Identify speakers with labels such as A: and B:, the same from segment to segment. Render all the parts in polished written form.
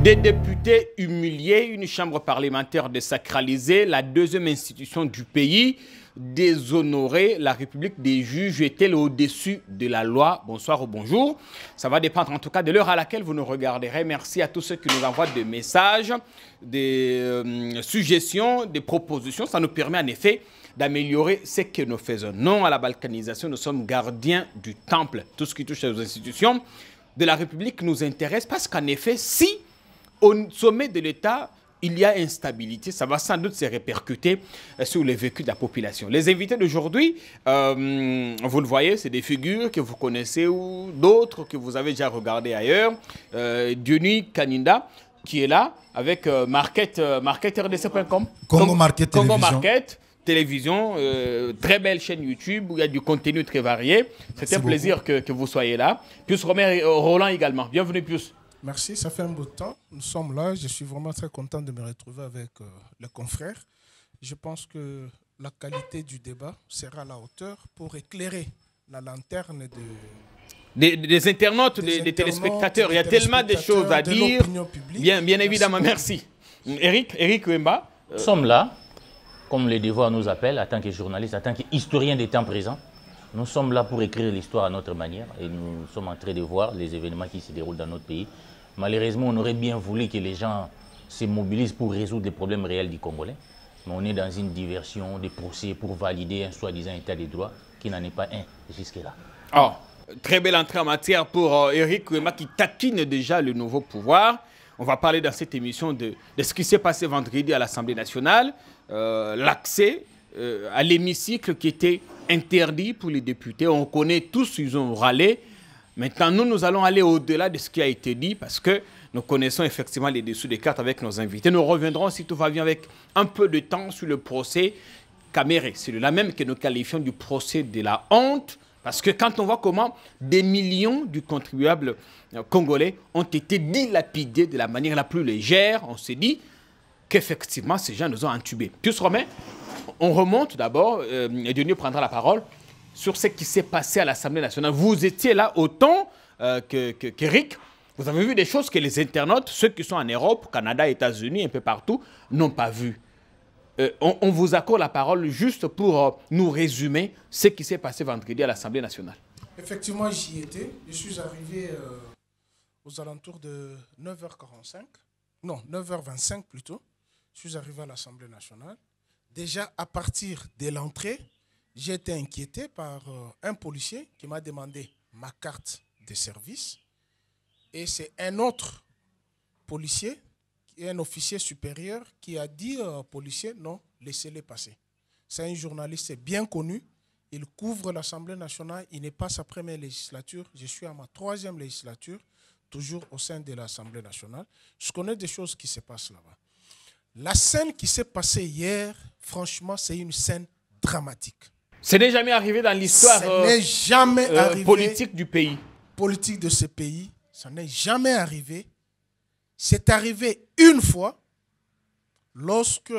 A: Des députés humiliés, une chambre parlementaire désacralisée, la deuxième institution du pays déshonorée, la République des juges est-elle au-dessus de la loi? Bonsoir ou bonjour. Ça va dépendre en tout cas de l'heure à laquelle vous nous regarderez. Merci à tous ceux qui nous envoient des messages, des suggestions, des propositions. Ça nous permet en effet d'améliorer ce que nous faisons. Non à la balkanisation, nous sommes gardiens du temple. Tout ce qui touche aux institutions de la République nous intéresse parce qu'en effet, si au sommet de l'État, il y a instabilité, ça va sans doute se répercuter sur le vécu de la population. Les invités d'aujourd'hui, vous le voyez, c'est des figures que vous connaissez ou d'autres que vous avez déjà regardées ailleurs. Diony Kaninda, qui est là avec marketrdc.com.
B: Congo Market Télévision.
A: Congo Market Télévision, très belle chaîne YouTube où il y a du contenu très varié. C'était un plaisir que vous soyez là. Pius Roland également. Bienvenue Pius.
C: Merci, ça fait un bout de temps. Nous sommes là. Je suis vraiment très content de me retrouver avec les confrères. Je pense que la qualité du débat sera à la hauteur pour éclairer la lanterne
A: des internautes, des téléspectateurs. Il y a tellement de choses à dire. Bien évidemment, merci. Eric Wemba.
D: Nous sommes là, comme le devoir nous appelle, en tant que journaliste, en tant qu'historien des temps présents. Nous sommes là pour écrire l'histoire à notre manière et nous sommes en train de voir les événements qui se déroulent dans notre pays. Malheureusement, on aurait bien voulu que les gens se mobilisent pour résoudre les problèmes réels du Congolais. Mais on est dans une diversion des procès pour valider un soi-disant état de droit qui n'en est pas un jusque-là.
A: Oh, très belle entrée en matière pour Eric Wema qui taquine déjà le nouveau pouvoir. On va parler dans cette émission de ce qui s'est passé vendredi à l'Assemblée nationale, l'accès à l'hémicycle qui était interdit pour les députés. On connaît tous, ils ont râlé. Maintenant, nous allons aller au-delà de ce qui a été dit parce que nous connaissons effectivement les dessous des cartes avec nos invités. Nous reviendrons, si tout va bien, avec un peu de temps sur le procès Caméré. C'est là même que nous qualifions du procès de la honte parce que quand on voit comment des millions du contribuable congolais ont été dilapidés de la manière la plus légère, on s'est dit qu'effectivement, ces gens nous ont entubés. Pius Romain, on remonte d'abord, et Diony prendra la parole, sur ce qui s'est passé à l'Assemblée nationale. Vous étiez là autant qu'Eric. Vous avez vu des choses que les internautes, ceux qui sont en Europe, Canada, États-Unis, un peu partout, n'ont pas vues. On vous accorde la parole juste pour nous résumer ce qui s'est passé vendredi à l'Assemblée nationale.
C: Effectivement, j'y étais. Je suis arrivé aux alentours de 9h45. Non, 9h25 plutôt. Je suis arrivé à l'Assemblée nationale. Déjà, à partir de l'entrée, j'ai été inquiété par un policier qui m'a demandé ma carte de service. Et c'est un autre policier, qui est un officier supérieur, qui a dit au policier, non, laissez-les passer. C'est un journaliste bien connu. Il couvre l'Assemblée nationale. Il n'est pas sa première législature. Je suis à ma 3e législature, toujours au sein de l'Assemblée nationale. Je connais des choses qui se passent là-bas. La scène qui s'est passée hier, franchement, c'est une scène dramatique.
A: Ce n'est jamais arrivé dans l'histoire politique du pays.
C: Politique de ce pays, ça n'est jamais arrivé. C'est arrivé une fois lorsque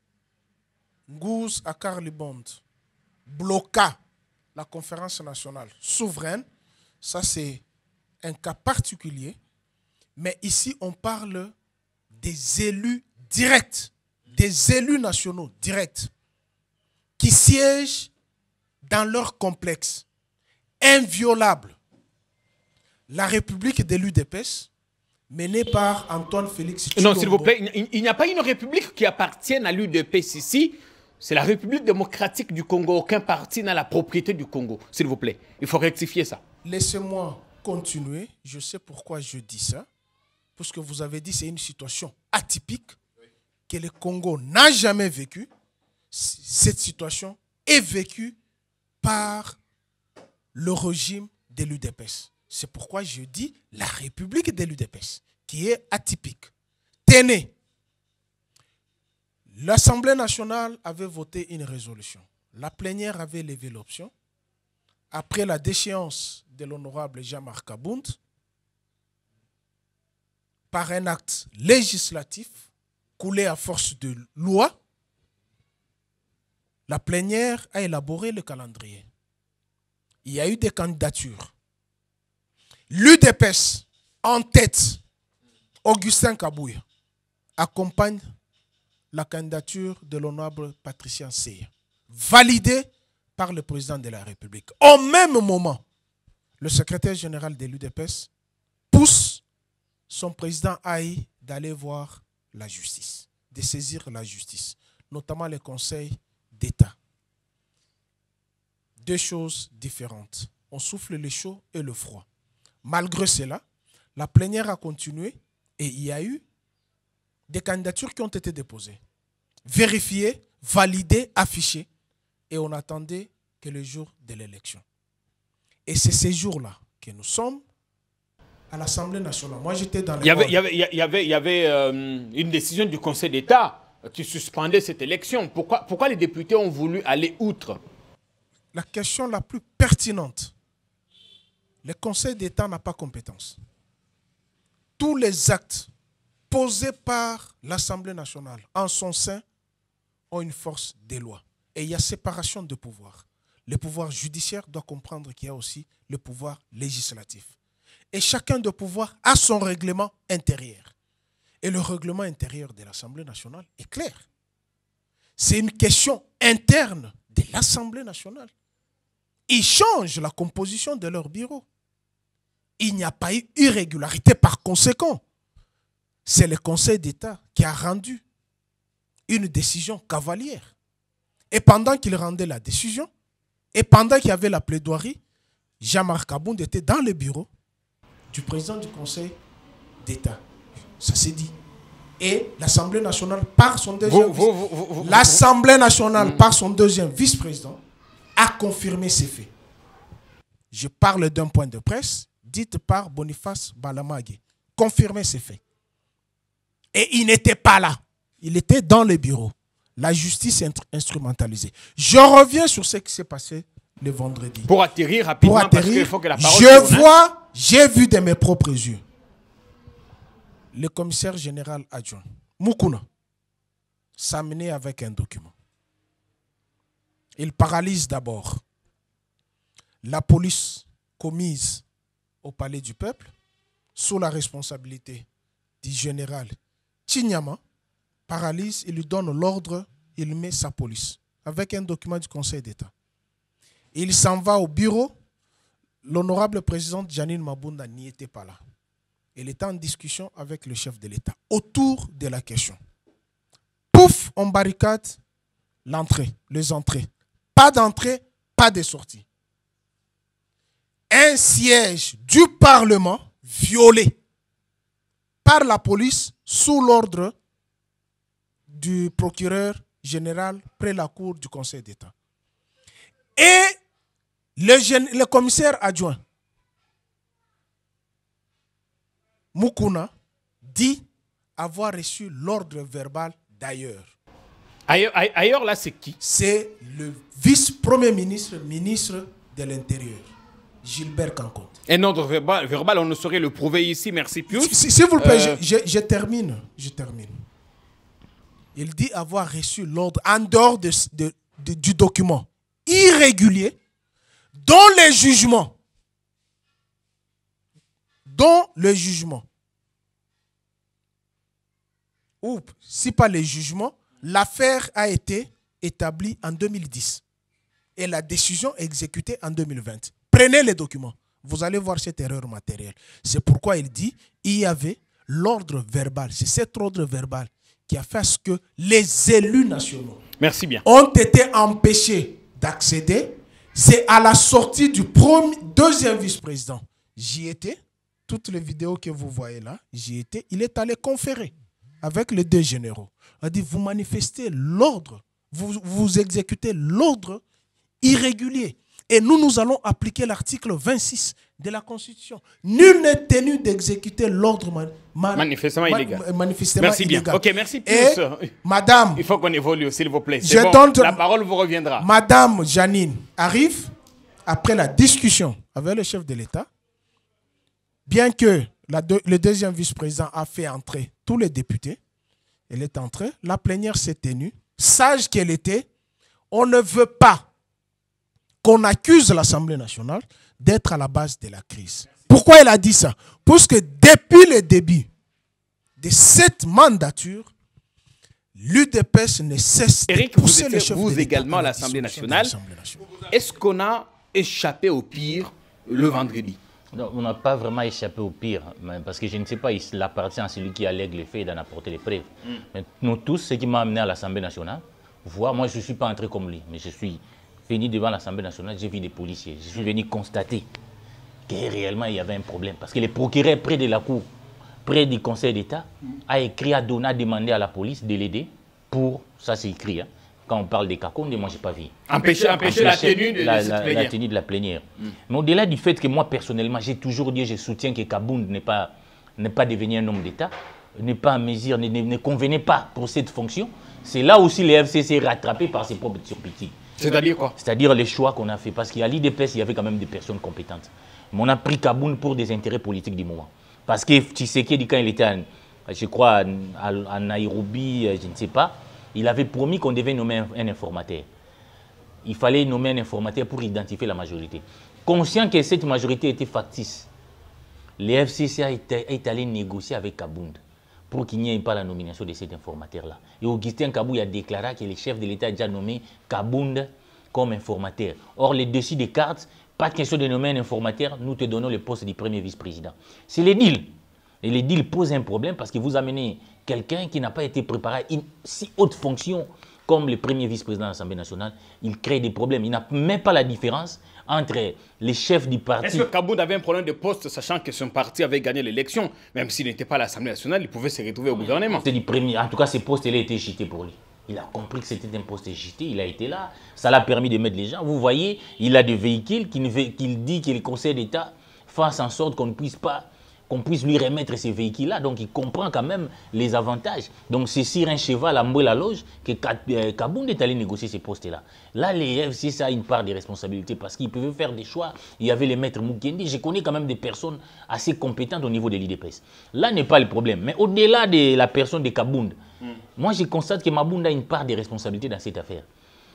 C: Nguz Akarlibond bloqua la conférence nationale souveraine. Ça, c'est un cas particulier. Mais ici, on parle des élus directs, des élus nationaux directs qui siègent dans leur complexe inviolable. La République de l'UDPS, menée par Antoine Félix Tshilombo.
A: Non, s'il vous plaît, il n'y a pas une république qui appartienne à l'UDPS ici. C'est la République démocratique du Congo. Aucun parti n'a la propriété du Congo. S'il vous plaît, il faut rectifier ça.
C: Laissez-moi continuer. Je sais pourquoi je dis ça. Parce que vous avez dit que c'est une situation atypique que le Congo n'a jamais vécue. Cette situation est vécue par le régime de l'UDPS. C'est pourquoi je dis la République de l'UDPS, qui est atypique. Tenez, l'Assemblée nationale avait voté une résolution. La plénière avait levé l'option. Après la déchéance de l'honorable Jean-Marc Abound, par un acte législatif coulé à force de loi, la plénière a élaboré le calendrier. Il y a eu des candidatures. L'UDPS, en tête, Augustin Kabouya accompagne la candidature de l'honorable Patricien Seya, validée par le président de la République. Au même moment, le secrétaire général de l'UDPS pousse son président Aïe d'aller voir la justice, de saisir la justice, notamment les conseils d'État. Deux choses différentes. On souffle le chaud et le froid. Malgré cela, la plénière a continué et il y a eu des candidatures qui ont été déposées, vérifiées, validées, affichées, et on attendait que le jour de l'élection. Et c'est ces jours-là que nous sommes à l'Assemblée nationale. Moi, j'étais dans les...
A: Il y avait une décision du Conseil d'État qui suspendait cette élection. Pourquoi les députés ont voulu aller outre?
C: La question la plus pertinente, le Conseil d'État n'a pas compétence. Tous les actes posés par l'Assemblée nationale en son sein ont une force des lois. Et il y a séparation de pouvoirs. Le pouvoir judiciaire doit comprendre qu'il y a aussi le pouvoir législatif. Et chacun de pouvoir a son règlement intérieur. Et le règlement intérieur de l'Assemblée nationale est clair. C'est une question interne de l'Assemblée nationale. Ils changent la composition de leur bureau. Il n'y a pas eu irrégularité par conséquent. C'est le Conseil d'État qui a rendu une décision cavalière. Et pendant qu'il rendait la décision, et pendant qu'il y avait la plaidoirie, Jean-Marc Abound était dans le bureau du président du Conseil d'État. Ça s'est dit. Et l'Assemblée nationale, par son deuxième l'Assemblée nationale, par son deuxième vice-président, a confirmé ces faits. Je parle d'un point de presse dit par Boniface Balamagé. Confirmer ces faits. Et il n'était pas là. Il était dans le bureau. La justice est instrumentalisée. Je reviens sur ce qui s'est passé le vendredi.
A: Pour atterrir rapidement,
C: pour atterrir,
A: parce qu'il faut que la parole
C: j'ai vu de mes propres yeux le commissaire général adjoint, Moukouna, s'amener avec un document. Il paralyse d'abord la police commise au palais du peuple sous la responsabilité du général Chinyama. Paralyse, il lui donne l'ordre, il met sa police avec un document du Conseil d'État. Il s'en va au bureau. L'honorable présidente Janine Mabunda n'y était pas là. Elle était en discussion avec le chef de l'État autour de la question. Pouf, on barricade l'entrée, les entrées. Pas d'entrée, pas de sortie. Un siège du Parlement violé par la police sous l'ordre du procureur général près la cour du Conseil d'État. Et le commissaire adjoint, Moukouna, dit avoir reçu l'ordre verbal d'ailleurs.
A: Ailleurs, là, c'est qui?
C: C'est le vice-premier ministre, ministre de l'Intérieur, Gilbert Kankote.
A: Un ordre verbal, on ne saurait le prouver ici, merci Pius.
C: S'il vous plaît, je termine. Il dit avoir reçu l'ordre en dehors du document irrégulier dont le jugement, ou si pas le jugement, l'affaire a été établie en 2010 et la décision exécutée en 2020. Prenez les documents, vous allez voir cette erreur matérielle. C'est pourquoi il dit il y avait l'ordre verbal. C'est cet ordre verbal qui a fait ce que les élus nationaux ont été empêchés d'accéder. C'est à la sortie du deuxième vice-président. J'y étais. Toutes les vidéos que vous voyez là, j'y étais. Il est allé conférer avec les deux généraux. Il a dit, vous manifestez l'ordre, vous exécutez l'ordre irrégulier. Et nous allons appliquer l'article 26 de la Constitution. Nul n'est tenu d'exécuter l'ordre
A: manifestement illégal.
C: Merci
A: bien.
C: Illégal.
A: Ok, merci plus.
C: Et madame,
A: il faut qu'on évolue, s'il vous plaît. La parole vous reviendra.
C: Madame Janine arrive après la discussion avec le chef de l'État. Bien que le deuxième vice-président a fait entrer tous les députés, elle est entrée, la plénière s'est tenue. Sage qu'elle était, on ne veut pas qu'on accuse l'Assemblée nationale d'être à la base de la crise. Pourquoi elle a dit ça? Parce que depuis le début, de cette mandature, l'UDPS ne cesse
A: Éric,
C: de pousser le chef
A: vous
C: de l'État
A: également à l'Assemblée nationale. Est-ce qu'on a échappé au pire le vendredi?
D: Non, on n'a pas vraiment échappé au pire, parce que je ne sais pas, il appartient à celui qui allègue les faits d'en apporter les preuves. Mais nous tous, ce qui m'a amené à l'Assemblée nationale, voir, moi je ne suis pas entré comme lui, mais je suis venu devant l'Assemblée nationale, j'ai vu des policiers, je suis venu constater que réellement il y avait un problème. Parce que les procureurs près de la Cour, près du Conseil d'État, a écrit à Dona, demandé à la police de l'aider pour, ça c'est écrit, hein, quand on parle des Kakonde, moi je n'ai pas vu.
A: Empêcher la tenue de
D: la tenue de la plénière. Mais au-delà du fait que moi personnellement, j'ai toujours dit, je soutiens que Kabound n'est pas devenu un homme d'État, n'est pas à mesure, ne convenait pas pour cette fonction, c'est là aussi les FCC rattrapés par ses propres turpitudes.
A: C'est-à-dire quoi?
D: C'est-à-dire les choix qu'on a fait. Parce qu'à l'IDPS, il y avait quand même des personnes compétentes. Mais on a pris Kabound pour des intérêts politiques du moment. Parce que Tshisekedi, quand il était, je crois, à Nairobi, je ne sais pas, il avait promis qu'on devait nommer un informateur. Il fallait nommer un informateur pour identifier la majorité. Conscient que cette majorité était factice, les FCC est allé négocier avec Kabound pour qu'il n'y ait pas la nomination de cet informateur-là. Et Augustin Kabou a déclaré que le chef de l'État a déjà nommé Kabound comme informateur. Or, les dessus des cartes, pas de question de nommer un informateur, nous te donnons le poste du premier vice-président. C'est les deals. Et les deals posent un problème parce que vous amenez quelqu'un qui n'a pas été préparé à une si haute fonction comme le premier vice-président de l'Assemblée nationale. Il crée des problèmes. Il n'a même pas la différence entre les chefs du parti.
A: Est-ce que Kabound avait un problème de poste, sachant que son parti avait gagné l'élection? Même s'il n'était pas à l'Assemblée nationale, il pouvait se retrouver au gouvernement.
D: C'était du premier. En tout cas, ce poste-là a été jeté pour lui. Il a compris que c'était un poste jeté, il a été là. Ça l'a permis de mettre les gens. Vous voyez, il a des véhicules qu'il dit que le Conseil d'État fasse en sorte qu'on puisse lui remettre ces véhicules-là. Donc, il comprend quand même les avantages. Donc, c'est sur un cheval à la loge que Kabound est allé négocier ces postes-là. Là, les FCC a une part de responsabilité parce qu'ils pouvaient faire des choix. Il y avait les maîtres Mukendi. Je connais quand même des personnes assez compétentes au niveau de l'IDPS. Là n'est pas le problème. Mais au-delà de la personne de Kabound, moi, je constate que Mabound a une part de responsabilité dans cette affaire.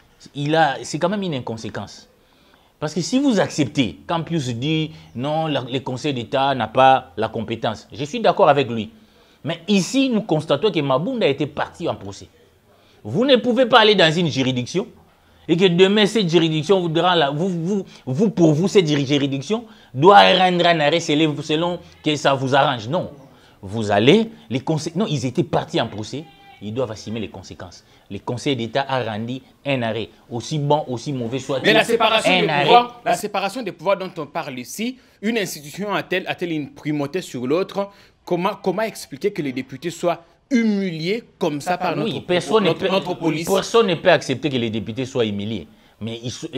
D: C'est quand même une inconséquence. Parce que si vous acceptez, Campus dit non, le Conseil d'État n'a pas la compétence, je suis d'accord avec lui. Mais ici, nous constatons que Mabound a été parti en procès. Vous ne pouvez pas aller dans une juridiction et que demain, cette juridiction voudra, pour vous, cette juridiction doit rendre un arrêt selon que ça vous arrange. Non. Vous allez, non, ils étaient partis en procès, ils doivent assumer les conséquences. Le Conseil d'État a rendu un arrêt, aussi bon, aussi mauvais soit-il.
A: Mais la séparation des pouvoirs dont on parle ici, une institution a-t-elle une primauté sur l'autre? Comment expliquer que les députés soient humiliés comme ça par notre police?
D: Personne ne peut accepter que les députés soient humiliés. Mais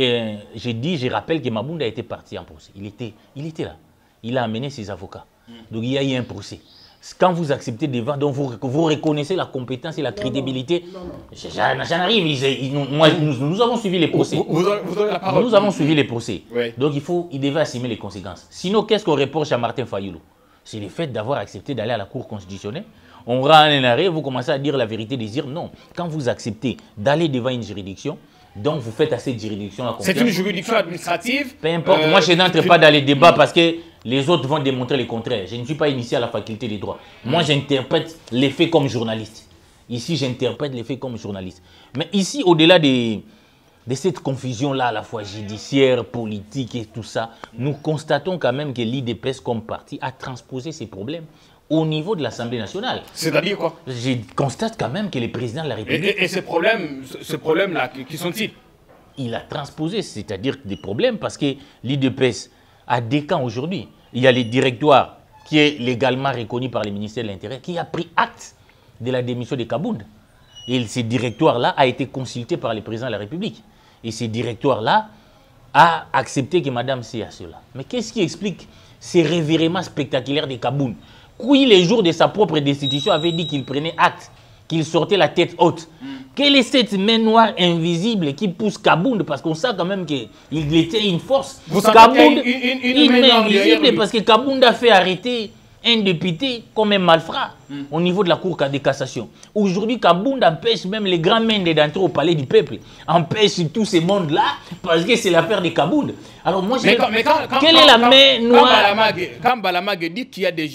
D: je rappelle que Mabound a été parti en procès. Il était là. Il a amené ses avocats. Donc il y a eu un procès. Quand vous acceptez des vents, donc vous reconnaissez la compétence et la crédibilité. J'en arrive. Nous avons suivi les procès. Nous avons suivi les procès.
A: Oui.
D: Donc il devait assumer les conséquences. Sinon, qu'est-ce qu'on reproche à Martin Fayulu? C'est le fait d'avoir accepté d'aller à la Cour constitutionnelle. On rend un arrêt, vous commencez à dire la vérité, de dire non. Quand vous acceptez d'aller devant une juridiction, donc vous faites à cette juridiction la confiance.
A: C'est une juridiction administrative.
D: Peu importe. Moi, je n'entre pas dans les débats parce que les autres vont démontrer le contraire. Je ne suis pas initié à la faculté des droits. Moi, j'interprète les faits comme journaliste. Ici, j'interprète les faits comme journaliste. Mais ici, au-delà de cette confusion-là, à la fois judiciaire, politique et tout ça, nous constatons quand même que l'IDPS comme parti a transposé ces problèmes au niveau de l'Assemblée nationale.
A: C'est-à-dire quoi?
D: Je constate quand même que le président de la République...
A: Et ces problèmes-là, qui sont-ils?
D: Il a transposé, c'est-à-dire des problèmes, parce que l'IDPS a des camps aujourd'hui. Il y a le directoire qui est légalement reconnu par le ministère de l'Intérieur, qui a pris acte de la démission de Kabound. Et ce directoire-là a été consulté par le président de la République. Et ce directoire-là a accepté que madame soit cela. Mais qu'est-ce qui explique ces revirements spectaculaires de Kabound? Oui, les jours de sa propre destitution avait dit qu'il prenait acte, qu'il sortait la tête haute. Quelle est cette main noire invisible qui pousse Kabound? Parce qu'on sait quand même qu'il était une force.
A: Kabound,
D: une main invisible parce que Kabound a fait arrêter un député comme un malfrat au niveau de la Cour de cassation. Aujourd'hui, Kabound empêche même les grands mains d'entrer au palais du peuple. Empêche tout ce monde-là parce que c'est l'affaire de Kabound. Alors moi, quelle est la main noire?
A: Quand Balamag dit qu'il y a déjà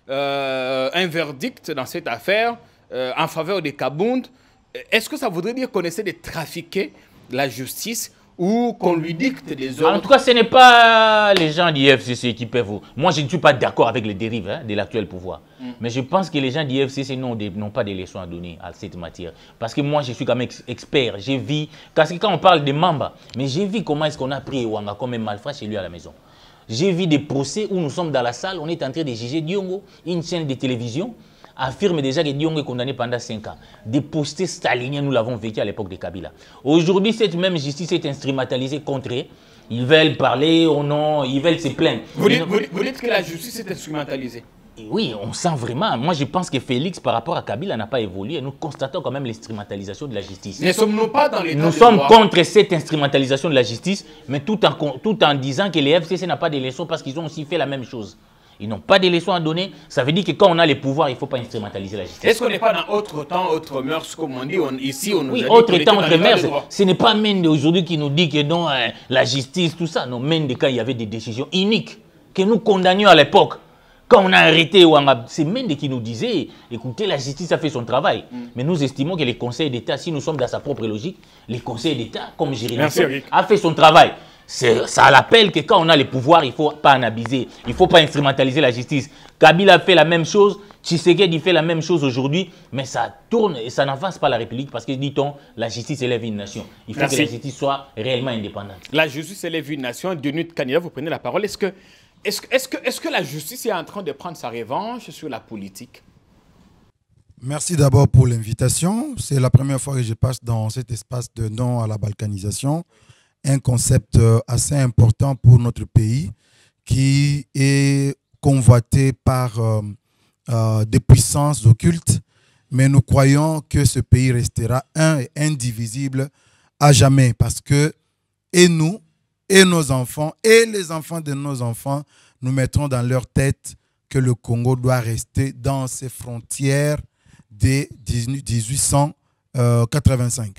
A: un verdict dans cette affaire en faveur de Kabound. Est-ce que ça voudrait dire qu'on essaie de trafiquer la justice ou qu'on lui dicte des ordres?
D: En tout cas, ce n'est pas les gens du FCC qui peuvent... Moi, je ne suis pas d'accord avec les dérives de l'actuel pouvoir. Mais je pense que les gens du FCC n'ont pas de leçons à donner à cette matière. Parce que moi, je suis quand même expert. J'ai vu... Parce que quand on parle de Mamba, mais j'ai vu comment est-ce qu'on a pris Wanga comme un malfrat chez lui à la maison. J'ai vu des procès où nous sommes dans la salle, on est en train de juger Diongo, une chaîne de télévision affirme déjà que Diongo est condamné pendant 5 ans. Des postés staliniens, nous l'avons vécu à l'époque de Kabila. Aujourd'hui, cette même justice est instrumentalisée contre eux. Ils veulent parler au nom, ils veulent se plaindre.
A: Vous dites que la justice est instrumentalisée?
D: Et oui, on sent vraiment. Moi, je pense que Félix, par rapport à Kabila, n'a pas évolué. Nous constatons quand même l'instrumentalisation de la justice.
A: Ne sommes-nous pas dans l'état de droit?
D: Nous sommes contre cette instrumentalisation de la justice, mais tout en disant que les FCC n'ont pas de leçons parce qu'ils ont aussi fait la même chose. Ils n'ont pas de leçons à donner. Ça veut dire que quand on a les pouvoirs, il ne faut pas instrumentaliser la justice.
A: Est-ce qu'on n'est pas dans autre temps, autre mœurs, comme on dit ici, on nous
D: oui,
A: a dit
D: autre temps, autre mœurs.
A: Ce
D: n'est pas Mende aujourd'hui qui nous dit que non, la justice, tout ça. Non, Mende, quand il y avait des décisions uniques que nous condamnions à l'époque, quand on a arrêté, c'est Mende qui nous disait, écoutez, la justice a fait son travail. Mais nous estimons que les conseils d'État, si nous sommes dans sa propre logique, les conseils d'État, comme Jérémy, a fait son travail. Ça l'appelle que quand on a les pouvoirs, il ne faut pas en abuser. Il ne faut pas instrumentaliser la justice. Kabila fait la même chose, Tshisekedi fait la même chose aujourd'hui, mais ça tourne et ça n'avance pas la République parce que, dit-on, la justice élève une nation. Il faut que la justice soit réellement indépendante.
A: La justice élève une nation. Denis Kanyela, vous prenez la parole. Est-ce que la justice est en train de prendre sa revanche sur la politique?
B: Merci d'abord pour l'invitation. C'est la première fois que je passe dans cet espace de non à la balkanisation. Un concept assez important pour notre pays qui est convoité par des puissances occultes. Mais nous croyons que ce pays restera un et indivisible à jamais parce que et nous, et nos enfants, et les enfants de nos enfants, nous mettrons dans leur tête que le Congo doit rester dans ses frontières de 1885.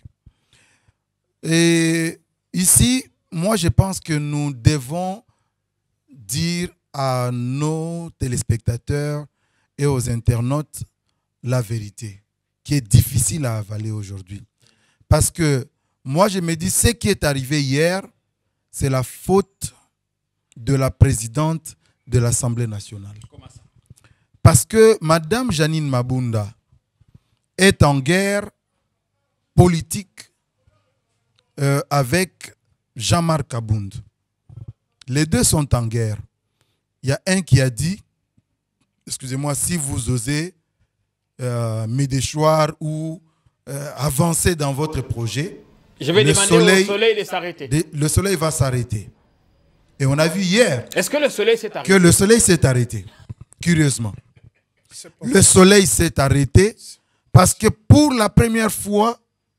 B: Et ici, moi, je pense que nous devons dire à nos téléspectateurs et aux internautes la vérité, qui est difficile à avaler aujourd'hui. Parce que moi, je me dis, ce qui est arrivé hier, c'est la faute de la présidente de l'Assemblée nationale.
A: Comment ça?
B: Parce que Mme Janine Mabunda est en guerre politique avec Jean-Marc Kabound. Les deux sont en guerre. Il y a un qui a dit, excusez-moi, si vous osez me déchoir ou avancer dans votre projet,
A: je vais demander au soleil de s'arrêter.
B: Le soleil va s'arrêter. Et on a vu hier
A: est-ce que le soleil s'est arrêté?
B: Que le soleil s'est arrêté, curieusement. Le soleil s'est arrêté parce que pour la première fois,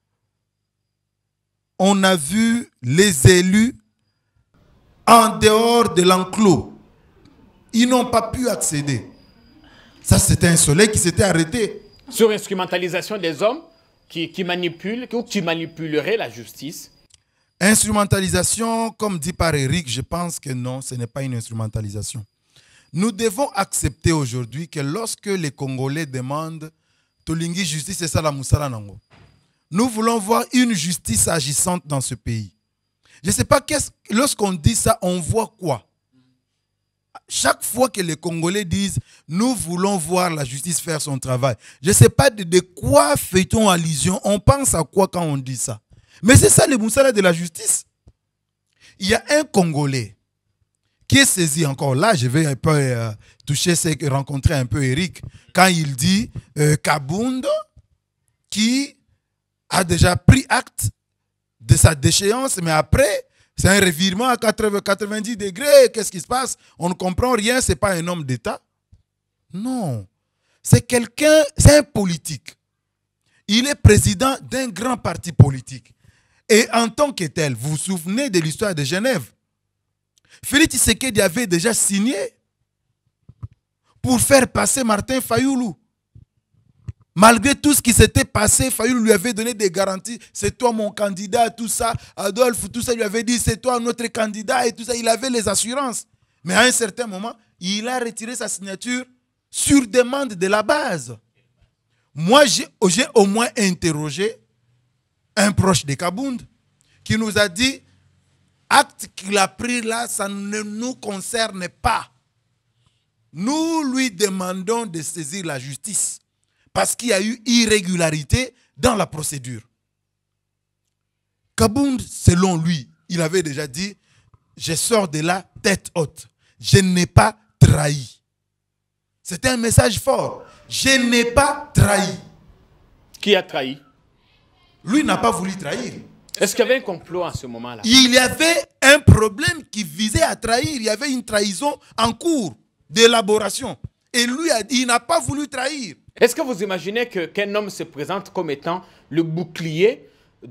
B: on a vu les élus en dehors de l'enclos. Ils n'ont pas pu accéder. Ça, c'était un soleil qui s'était arrêté.
A: Sur instrumentalisation des hommes qui manipulent, ou qui manipulerait la justice?
B: Instrumentalisation, comme dit par Eric, je pense que non, ce n'est pas une instrumentalisation. Nous devons accepter aujourd'hui que lorsque les Congolais demandent Tolingi justice et Sala Moussala Nango, nous voulons voir une justice agissante dans ce pays. Je ne sais pas, lorsqu'on dit ça, on voit quoi? Chaque fois que les Congolais disent « nous voulons voir la justice faire son travail », je ne sais pas de quoi fait-on allusion, on pense à quoi quand on dit ça? Mais c'est ça le Moussala de la justice. Il y a un Congolais qui est saisi encore. Là, je vais un peu rencontrer un peu Eric. Quand il dit Kabound qui a déjà pris acte de sa déchéance, mais après, c'est un revirement à 90 degrés. Qu'est-ce qui se passe? On ne comprend rien, ce n'est pas un homme d'État. Non. C'est quelqu'un, c'est un politique. Il est président d'un grand parti politique. Et en tant que tel, vous vous souvenez de l'histoire de Genève? Félix Tshisekedi avait déjà signé pour faire passer Martin Fayoulou. Malgré tout ce qui s'était passé, Fayoulou lui avait donné des garanties. C'est toi mon candidat, tout ça. Adolphe, tout ça, lui avait dit, c'est toi notre candidat et tout ça. Il avait les assurances. Mais à un certain moment, il a retiré sa signature sur demande de la base. Moi, j'ai au moins interrogé un proche de Kabound qui nous a dit acte qu'il a pris là, ça ne nous concerne pas. Nous lui demandons de saisir la justice parce qu'il y a eu irrégularité dans la procédure. Kabound, selon lui, il avait déjà dit « Je sors de là tête haute. Je n'ai pas trahi. » C'était un message fort. « Je n'ai pas trahi. »
A: Qui a trahi?
B: Lui n'a pas voulu trahir.
A: Est-ce qu'il y avait un complot à ce moment-là?
B: Il y avait un problème qui visait à trahir. Il y avait une trahison en cours d'élaboration. Et lui, il n'a pas voulu trahir.
A: Est-ce que vous imaginez qu'un homme se présente comme étant le bouclier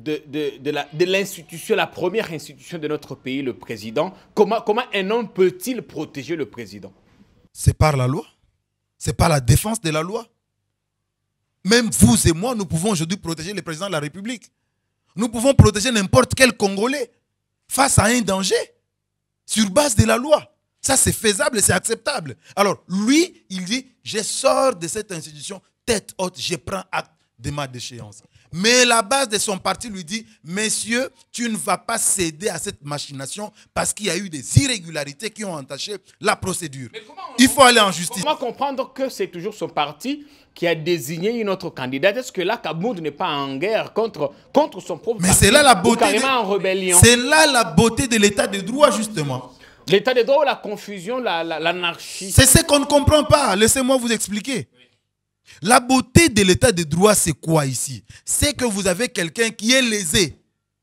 A: de l'institution, la première institution de notre pays, le président? Comment un homme peut-il protéger le président?
B: C'est par la loi. C'est par la défense de la loi. Même vous et moi, nous pouvons aujourd'hui protéger le président de la République. Nous pouvons protéger n'importe quel Congolais face à un danger sur base de la loi. Ça, c'est faisable et c'est acceptable. Alors, lui, il dit, je sors de cette institution tête haute, je prends acte de ma déchéance. Mais la base de son parti lui dit, messieurs, tu ne vas pas céder à cette machination parce qu'il y a eu des irrégularités qui ont entaché la procédure. Il faut aller en justice.
A: Comment comprendre que c'est toujours son parti qui a désigné une autre candidate? Est-ce que là, Kabound n'est pas en guerre contre son propre
B: Mais
A: parti?
B: c'est là la beauté.
A: Carrément en rébellion.
B: C'est là la beauté de l'état de droit, justement.
A: L'état de droit, la confusion, l'anarchie.
B: C'est ce qu'on ne comprend pas. Laissez-moi vous expliquer. La beauté de l'état de droit, c'est quoi ici? C'est que vous avez quelqu'un qui est lésé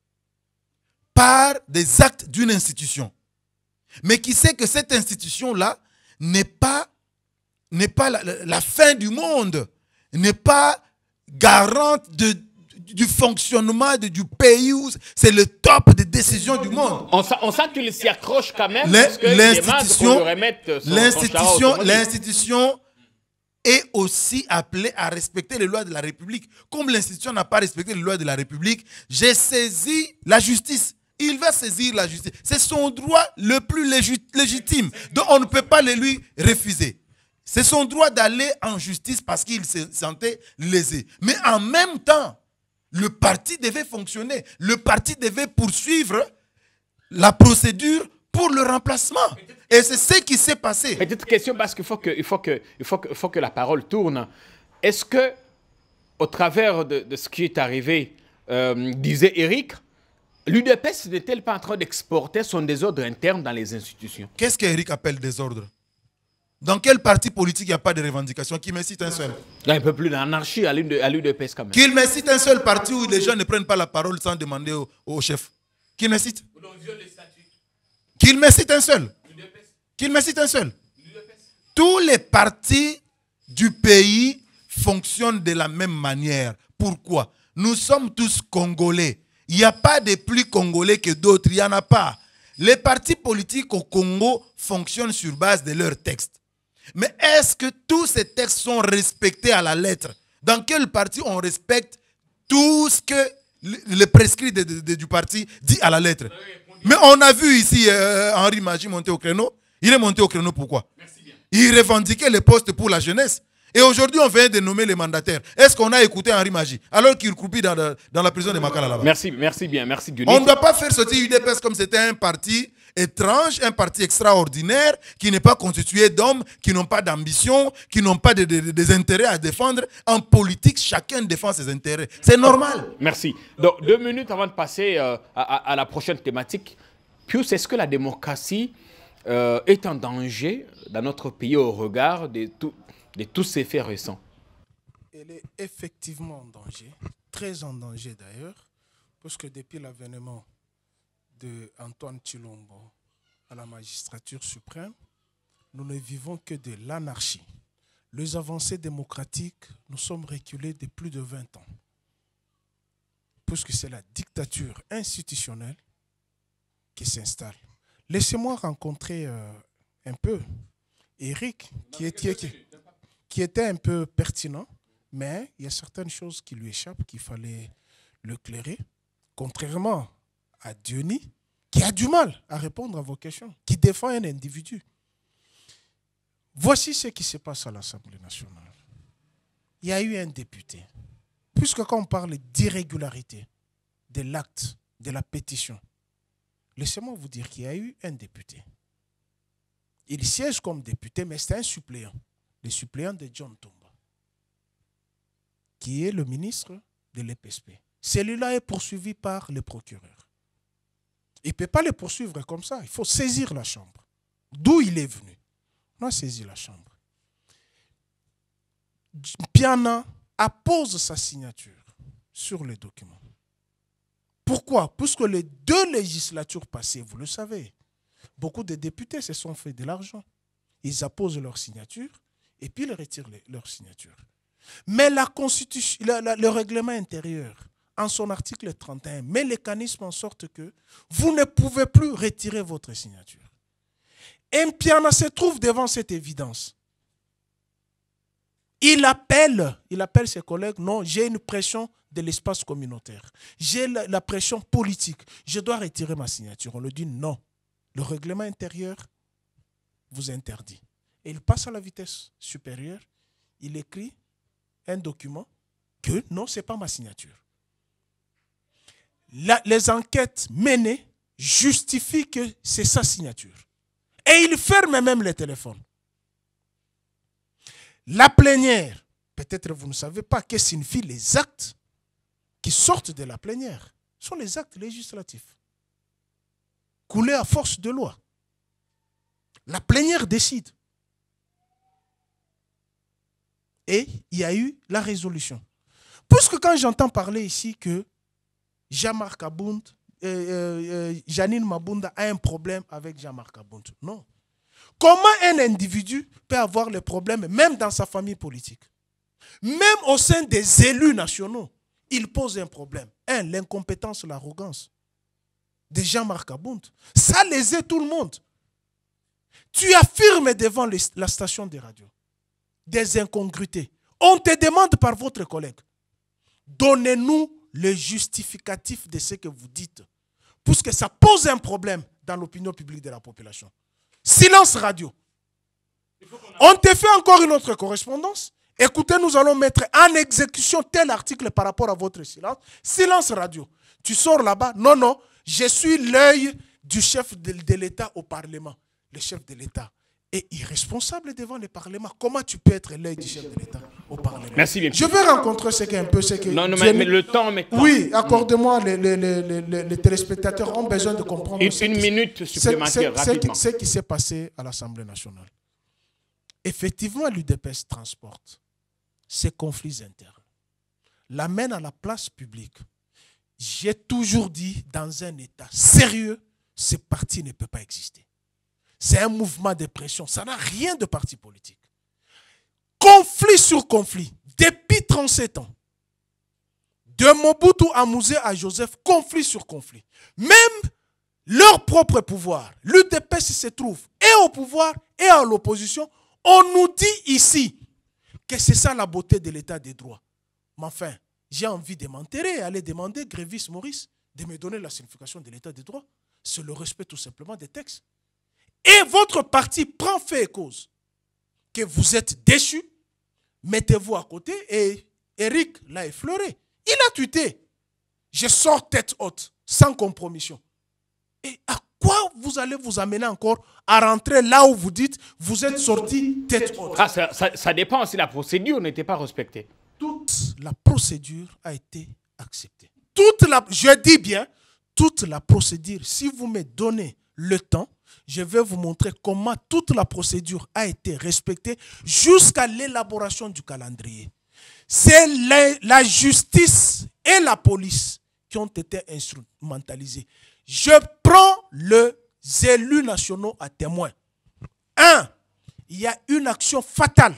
B: par des actes d'une institution, mais qui sait que cette institution-là n'est pas la fin du monde, n'est pas garante du fonctionnement du pays où c'est le top des décisions du monde.
A: On sent qu'il s'y accroche quand même.
B: L'institution est aussi appelée à respecter les lois de la République. Comme l'institution n'a pas respecté les lois de la République, j'ai saisi la justice. Il va saisir la justice. C'est son droit le plus légitime. Donc on ne peut pas le lui refuser. C'est son droit d'aller en justice parce qu'il se sentait lésé. Mais en même temps, le parti devait fonctionner. Le parti devait poursuivre la procédure pour le remplacement. Et c'est ce qui s'est passé.
A: Petite question, parce qu'il faut que la parole tourne. Est-ce que, au travers de ce qui est arrivé, disait Eric, l'UDPS n'est-elle pas en train d'exporter son désordre interne dans les institutions?
B: Qu'est-ce qu'Eric appelle désordre? Dans quel parti politique il n'y a pas de revendication? Qui me cite un seul?
A: Il y a un peu plus d'anarchie à l'UDPS quand même.
B: Qu'il me cite un seul parti où les gens ne prennent pas la parole sans demander au chef. Qu'il me cite? Qu'il me cite un seul. Qu'il me cite un seul. Tous les partis du pays fonctionnent de la même manière. Pourquoi? Nous sommes tous Congolais. Il n'y a pas de plus Congolais que d'autres. Il n'y en a pas. Les partis politiques au Congo fonctionnent sur base de leurs textes. Mais est-ce que tous ces textes sont respectés à la lettre? Dans quel parti on respecte tout ce que le prescrit du parti dit à la lettre? Mais on a vu ici Henri Magie monter au créneau. Il est monté au créneau pourquoi? Il revendiquait les postes pour la jeunesse. Et aujourd'hui, on vient de nommer les mandataires. Est-ce qu'on a écouté Henri Magie alors qu'il croupit dans la prison de Makala là-bas?
A: Merci bien, merci Denis.
B: On ne doit pas faire sortir UDPS comme c'était un parti étrange, un parti extraordinaire, qui n'est pas constitué d'hommes, qui n'ont pas d'ambition, qui n'ont pas des intérêts à défendre. En politique, chacun défend ses intérêts. C'est normal.
A: Merci. Donc, 2 minutes avant de passer à la prochaine thématique. Pius, est-ce que la démocratie est en danger dans notre pays au regard de tous ces faits récents?
C: Elle est effectivement en danger, très en danger d'ailleurs, parce que depuis l'avènement d'Antoine Tshilombo à la magistrature suprême, nous ne vivons que de l'anarchie. Les avancées démocratiques, nous sommes reculés de plus de 20 ans, puisque c'est la dictature institutionnelle qui s'installe. Laissez-moi rencontrer un peu Eric, qui était un peu pertinent, mais il y a certaines choses qui lui échappent, qu'il fallait l'éclairer, contrairement à Denis, qui a du mal à répondre à vos questions, qui défend un individu. Voici ce qui se passe à l'Assemblée nationale. Il y a eu un député. Puisque quand on parle d'irrégularité, de l'acte, de la pétition, laissez-moi vous dire qu'il y a eu un député. Il siège comme député, mais c'est un suppléant. Le suppléant de John Tomba, qui est le ministre de l'EPSP. Celui-là est poursuivi par le procureur. Il ne peut pas le poursuivre comme ça. Il faut saisir la chambre. D'où il est venu. On a saisi la chambre. Piana appose sa signature sur les documents. Pourquoi? Puisque les 2 législatures passées, vous le savez, beaucoup de députés se sont fait de l'argent. Ils apposent leur signature et puis ils retirent leur signature. Mais la Constitution, le règlement intérieur, en son article 31, met le mécanisme en sorte que vous ne pouvez plus retirer votre signature. Et Mpiana se trouve devant cette évidence. Il appelle ses collègues, non, j'ai une pression de l'espace communautaire. J'ai la pression politique. Je dois retirer ma signature. On lui dit non. Le règlement intérieur vous interdit. Et il passe à la vitesse supérieure. Il écrit un document que non, ce n'est pas ma signature. Les enquêtes menées justifient que c'est sa signature. Et il ferme même les téléphones. La plénière, peut-être vous ne savez pas que signifient les actes qui sortent de la plénière. Ce sont les actes législatifs, coulés à force de loi. La plénière décide. Et il y a eu la résolution. Puisque quand j'entends parler ici que Jean-Marc Abound, Janine Mabunda a un problème avec Jean-Marc Abound. Non. Comment un individu peut avoir le problème, même dans sa famille politique? Même au sein des élus nationaux, il pose un problème. L'incompétence, l'arrogance de Jean-Marc Abound. Ça lésait tout le monde. Tu affirmes devant la station de radio des incongruités. On te demande par votre collègue, donnez-nous le justificatif de ce que vous dites, puisque ça pose un problème dans l'opinion publique de la population. Silence radio. On te fait encore une autre correspondance. Écoutez, nous allons mettre en exécution tel article par rapport à votre silence. Silence radio. Tu sors là-bas. Non, non, je suis l'œil du chef de l'État au Parlement. Le chef de l'État est irresponsable devant le Parlement. Comment tu peux être l'œil du chef de l'État au Parlement?
A: Merci bien.
C: Je vais rencontrer ce qui est un peu ce que...
A: Non, non, mais le temps maintenant.
C: Oui, accordez-moi, les téléspectateurs ont besoin de comprendre...
A: Une minute supplémentaire, rapidement.
C: Ce qui s'est passé à l'Assemblée nationale. Effectivement, l'UDPS transporte ces conflits internes, l'amène à la place publique. J'ai toujours dit, dans un État sérieux, ce parti ne peut pas exister. C'est un mouvement de pression. Ça n'a rien de parti politique. Conflit sur conflit. Depuis 37 ans. De Mobutu à Mouzé à Joseph, conflit sur conflit. Même leur propre pouvoir. L'UDPS se trouve et au pouvoir et à l'opposition. On nous dit ici que c'est ça la beauté de l'état des droits. Mais enfin, j'ai envie de m'enterrer et aller demander Grévis Maurice de me donner la signification de l'état des droits. C'est le respect tout simplement des textes. Et votre parti prend fait et cause que vous êtes déchus, mettez-vous à côté et Eric l'a effleuré. Il a tweeté. Je sors tête haute, sans compromission. Et à quoi vous allez vous amener encore à rentrer là où vous dites vous êtes sorti tête haute?
A: Ah, ça dépend si la procédure n'était pas respectée.
C: Toute la procédure a été acceptée. Je dis bien, toute la procédure, si vous me donnez le temps, je vais vous montrer comment toute la procédure a été respectée jusqu'à l'élaboration du calendrier. C'est la justice et la police qui ont été instrumentalisées. Je prends les élus nationaux à témoin. Il y a une action fatale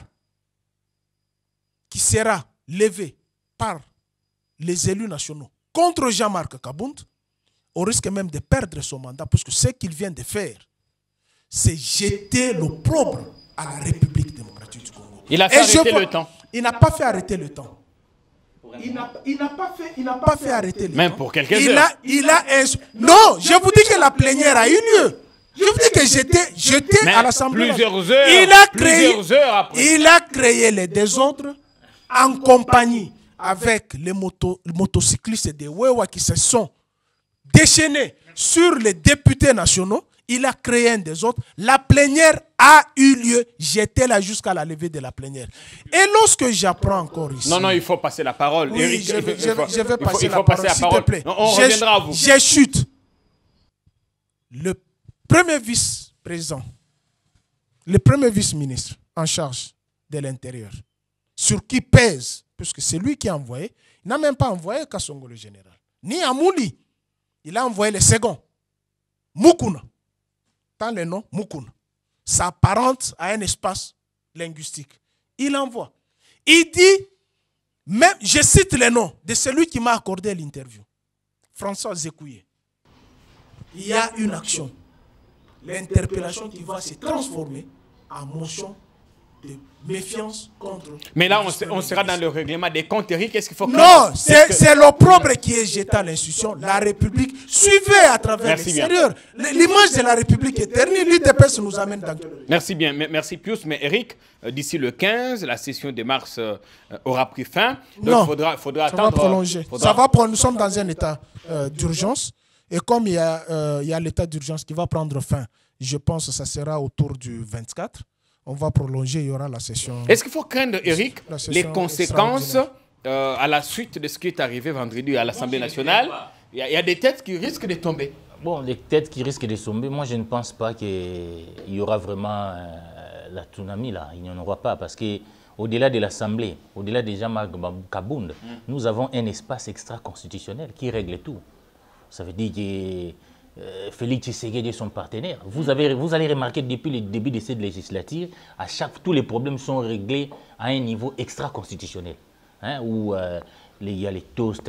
C: qui sera levée par les élus nationaux contre Jean-Marc Kabound, au risque même de perdre son mandat, parce que ce qu'il vient de faire, c'est jeter l'opprobre à la République démocratique du Congo.
A: Il a fait arrêter le temps.
C: Il n'a pas fait arrêter le temps. Il n'a pas fait arrêter le temps.
A: Même pour quelques heures.
C: Non, je vous dis que la plénière a eu lieu. Je Je vous dis que j'étais à l'Assemblée
A: nationale. Plusieurs heures après.
C: Il a créé les désordres en compagnie avec les motocyclistes des Wewa qui se sont déchaînés sur les députés nationaux. Il a créé un désordre. La plénière a eu lieu. J'étais là jusqu'à la levée de la plénière. Et lorsque j'apprends encore ici...
A: Non, il faut passer la parole.
C: Oui,
A: Eric,
C: je vais passer la parole, s'il te plaît.
A: On reviendra à vous.
C: J'ai chute. Le premier vice-président, le premier vice-ministre en charge de l'Intérieur, sur qui pèse, puisque c'est lui qui a envoyé, il n'a même pas envoyé Kassongo le général, ni Amouli. Il a envoyé le second, Mukuna. Dans le nom, Mukuna. Ça apparente à un espace linguistique. Il envoie. Il dit, même, je cite le nom de celui qui m'a accordé l'interview, François Zekouye. Il y a une action, l'interpellation qui va se transformer en motion de méfiance contre...
A: Mais là, on sera dans le règlement des comptes, Eric. Qu'est-ce qu'il faut...
C: Non, c'est l'opprobre qui est jeté à l'institution. La République, suivez à travers l'extérieur. L'image de la République est ternie. L'UDPS nous amène dans...
A: Merci bien, merci Pius. Mais Eric, d'ici le 15, la session de mars aura pris fin. Donc il faudra attendre...
C: Ça va prolonger. Nous sommes dans un état d'urgence. Et comme il y a l'état d'urgence qui va prendre fin, je pense que ça sera autour du 24. On va prolonger, il y aura la session...
A: Est-ce qu'il faut craindre, Eric, les conséquences à la suite de ce qui est arrivé vendredi à l'Assemblée nationale? Il y a des têtes qui risquent de tomber.
D: Bon, les têtes qui risquent de tomber, moi je ne pense pas qu'il y aura vraiment la tsunami là. Il n'y en aura pas parce qu'au-delà de l'Assemblée, au-delà des gens Kabound, nous avons un espace extra-constitutionnel qui règle tout. Ça veut dire que... Félix Tshisekedi est son partenaire. Vous allez remarquer depuis le début de cette législature, tous les problèmes sont réglés à un niveau extra-constitutionnel. Où il y a les toasts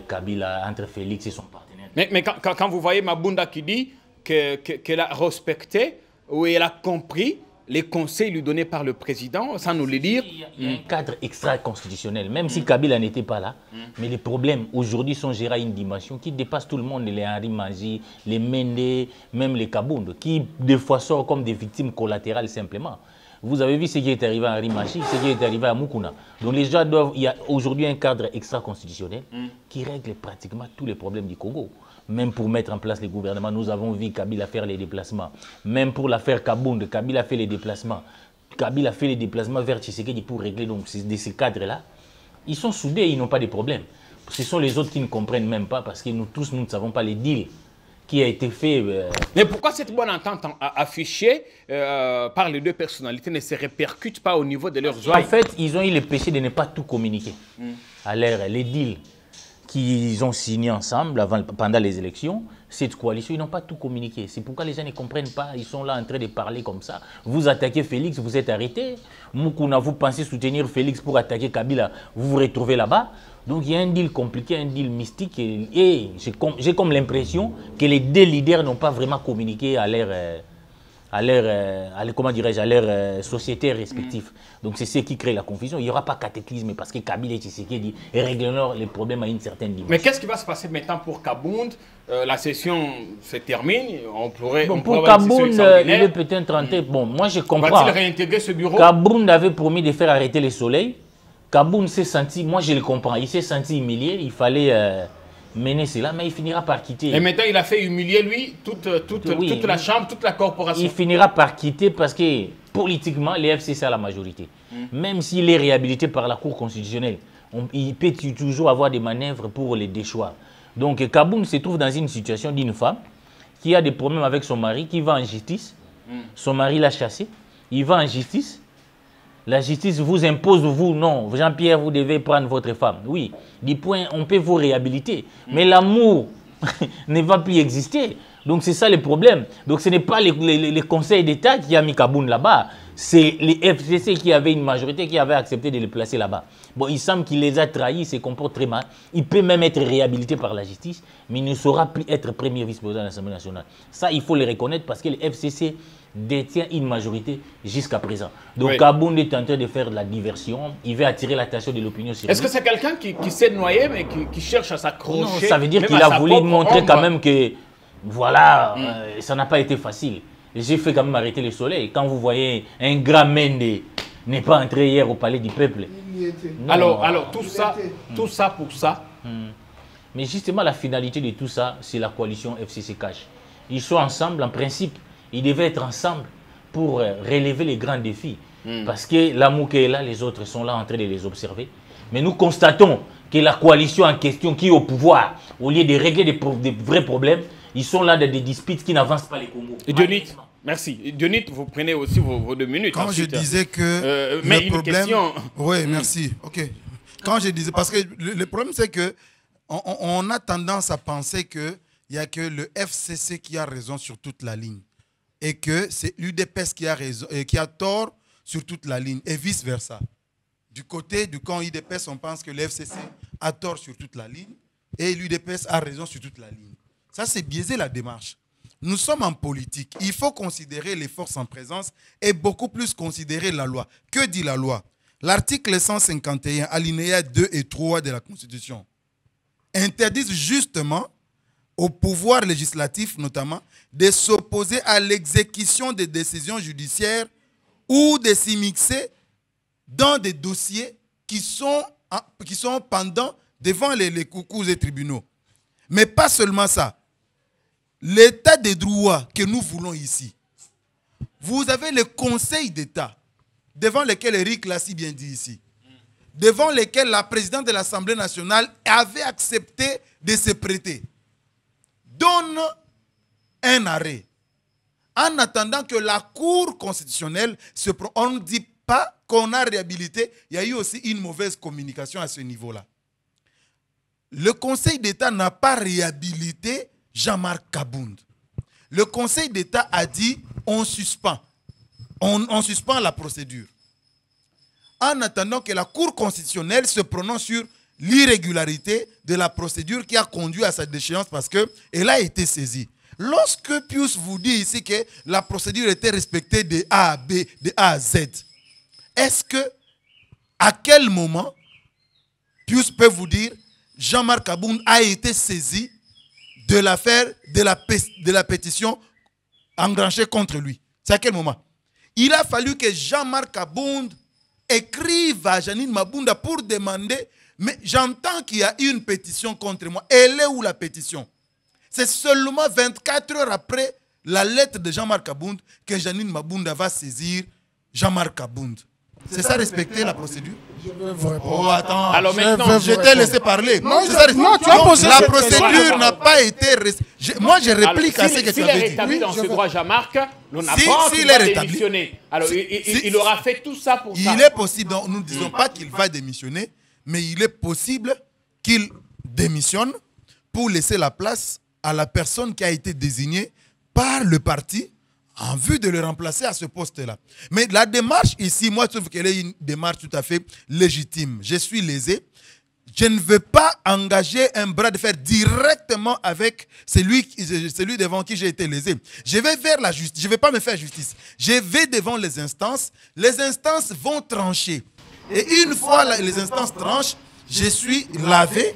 D: entre Félix et son partenaire.
A: Mais quand vous voyez Mabunda qui dit qu'elle a respecté ou elle a compris les conseils lui donnés par le président, sans nous les dire.
D: Il y a un cadre extra-constitutionnel, même si Kabila n'était pas là. Mais les problèmes aujourd'hui sont gérés à une dimension qui dépasse tout le monde, les Henri Manji, les Mende, même les Kabound, qui des fois sortent comme des victimes collatérales simplement. Vous avez vu ce qui est arrivé à Henri Manji, ce qui est arrivé à Mukuna. Donc les gens doivent... Il y a aujourd'hui un cadre extra-constitutionnel qui règle pratiquement tous les problèmes du Congo. Même pour mettre en place les gouvernements, nous avons vu Kabila faire les déplacements. Même pour l'affaire Kabound, Kabila fait les déplacements. Kabila fait les déplacements vers Tshisekedi pour régler donc, de ces cadres-là. Ils sont soudés, ils n'ont pas de problème. Ce sont les autres qui ne comprennent même pas parce que nous tous, nous ne savons pas les deals qui a été fait.
A: Mais pourquoi cette bonne entente affichée par les deux personnalités ne se répercute pas au niveau de leurs oreilles?
D: En fait, ils ont eu le péché de ne pas tout communiquer. À l'air, les deals qu'ils ont signé ensemble pendant les élections, cette coalition, ils n'ont pas tout communiqué. C'est pourquoi les gens ne comprennent pas. Ils sont là en train de parler comme ça. Vous attaquez Félix, vous êtes arrêté. Mukuna, vous pensez soutenir Félix pour attaquer Kabila, vous vous retrouvez là-bas. Donc il y a un deal compliqué, un deal mystique. Et j'ai comme l'impression que les deux leaders n'ont pas vraiment communiqué à leur société respective. Donc c'est ce qui crée la confusion. Il n'y aura pas cataclysme parce que Kabila et Tshisekedi règlent les problèmes à une certaine dimension.
A: Mais qu'est-ce qui va se passer maintenant pour Kabound? La session se termine.
D: Pour Kabound, il est peut-être tenté. Bon, moi je comprends.
A: Va-t-il réintégrer ce bureau?
D: Kabound avait promis de faire arrêter le soleil. Kabound s'est senti, moi je le comprends, il s'est senti humilié. Il fallait... mener cela, mais il finira par quitter.
A: Et maintenant, il a fait humilier, lui, toute la Chambre, toute la corporation.
D: Il finira par quitter parce que, politiquement, les FCC a la majorité. Même s'il est réhabilité par la Cour constitutionnelle, il peut toujours avoir des manœuvres pour les déchoir. Donc, Kabound se trouve dans une situation d'une femme qui a des problèmes avec son mari, qui va en justice. Son mari l'a chassé. Il va en justice. La justice vous impose, vous, non, Jean-Pierre, vous devez prendre votre femme. Oui, du point, on peut vous réhabiliter. Mais l'amour ne va plus exister. Donc c'est ça le problème. Donc ce n'est pas les conseils d'État qui a mis Kabound là-bas. C'est les FCC qui avaient une majorité qui avait accepté de le placer là-bas. Bon, il semble qu'il les a trahis, il se comporte très mal. Il peut même être réhabilité par la justice, mais il ne saura plus être premier vice-président de l'Assemblée nationale. Ça, il faut le reconnaître parce que les FCC détient une majorité jusqu'à présent. Donc Kabound est en train de faire de la diversion. Il veut attirer l'attention de l'opinion sur lui.
A: Est-ce que c'est quelqu'un qui s'est noyé mais qui cherche à s'accrocher?
D: Non, ça veut dire qu'il a voulu montrer quand même que voilà, ça n'a pas été facile. j'ai fait quand même arrêter le soleil. Quand vous voyez un grand Mende n'est pas entré hier au palais du peuple.
A: Non, alors tout ça pour ça.
D: Mais justement, la finalité de tout ça, c'est la coalition FCC Cash. Ils sont ensemble, en principe, ils devaient être ensemble pour relever les grands défis. Parce que l'amour qui est là, les autres sont là en train de les observer. Mais nous constatons que la coalition en question qui est au pouvoir, au lieu de régler des vrais problèmes, ils sont là dans des disputes qui n'avancent pas les Congo.
A: Et Dionit, merci. Dionit, vous prenez aussi vos 2 minutes.
B: Quand
A: ensuite,
B: je disais que
A: mais
B: le
A: une
B: problème...
A: question...
B: Oui, merci. OK. Quand je disais... Parce que le problème, c'est que on a tendance à penser qu'il n'y a que le FCC qui a raison sur toute la ligne. Et que c'est l'UDPS qui a raison, qui a tort sur toute la ligne. Et vice-versa. Du côté du camp UDPS, on pense que le FCC a tort sur toute la ligne. Et l'UDPS a raison sur toute la ligne. Ça, c'est biaiser la démarche. Nous sommes en politique. Il faut considérer les forces en présence et beaucoup plus considérer la loi. Que dit la loi? L'article 151, alinéa 2 et 3 de la Constitution, interdisent justement au pouvoir législatif, notamment, de s'opposer à l'exécution des décisions judiciaires ou de s'immiscer dans des dossiers qui sont pendants devant les cours et tribunaux. Mais pas seulement ça. L'état des droits que nous voulons ici, vous avez le Conseil d'État, devant lequel Eric l'a si bien dit ici, devant lequel la présidente de l'Assemblée nationale avait accepté de se prêter, donne un arrêt. En attendant que la Cour constitutionnelle se prononce, on ne dit pas qu'on a réhabilité, il y a eu aussi une mauvaise communication à ce niveau-là. Le Conseil d'État n'a pas réhabilité Jean-Marc Kabound. Le Conseil d'État a dit on suspend. On suspend la procédure. En attendant que la Cour constitutionnelle se prononce sur l'irrégularité de la procédure qui a conduit à sa déchéance parce qu'elle a été saisie. Lorsque Pius vous dit ici que la procédure était respectée de A à B, de A à Z, est-ce que, à quel moment, Pius peut vous dire Jean-Marc Kabound a été saisi de l'affaire de la pétition engranchée contre lui? C'est à quel moment? Il a fallu que Jean-Marc Kabound écrive à Janine Mabunda pour demander, mais j'entends qu'il y a une pétition contre moi. Elle est où la pétition? C'est seulement 24 heures après la lettre de Jean-Marc Kabound que Janine Mabunda va saisir Jean-Marc Kabound. C'est ça respecter la procédure?
C: Je vais vous répondre.
B: Oh, attends.
A: Alors maintenant,
B: je t'ai laissé parler.
C: Non, tu as posé
B: la
C: cette
B: procédure
C: question.
B: n'a pas été... Moi, je réplique à ce que tu
A: s'il est
B: avais dit.
A: rétabli dans ce droit, Jean-Marc, nous n'avons
B: S'il
A: pas
B: est rétabli.
A: démissionné. Alors, il aura fait tout ça pour ça.
B: Il est possible, donc, nous ne disons pas qu'il va démissionner, mais il est possible qu'il démissionne pour laisser la place à la personne qui a été désignée par le parti en vue de le remplacer à ce poste-là. Mais la démarche ici, moi, je trouve qu'elle est une démarche tout à fait légitime. Je suis lésé. Je ne veux pas engager un bras de fer directement avec celui devant qui j'ai été lésé. Je vais vers la justice. Je ne vais pas me faire justice. Je vais devant les instances. Les instances vont trancher. Et une fois les instances tranchent, je suis lavé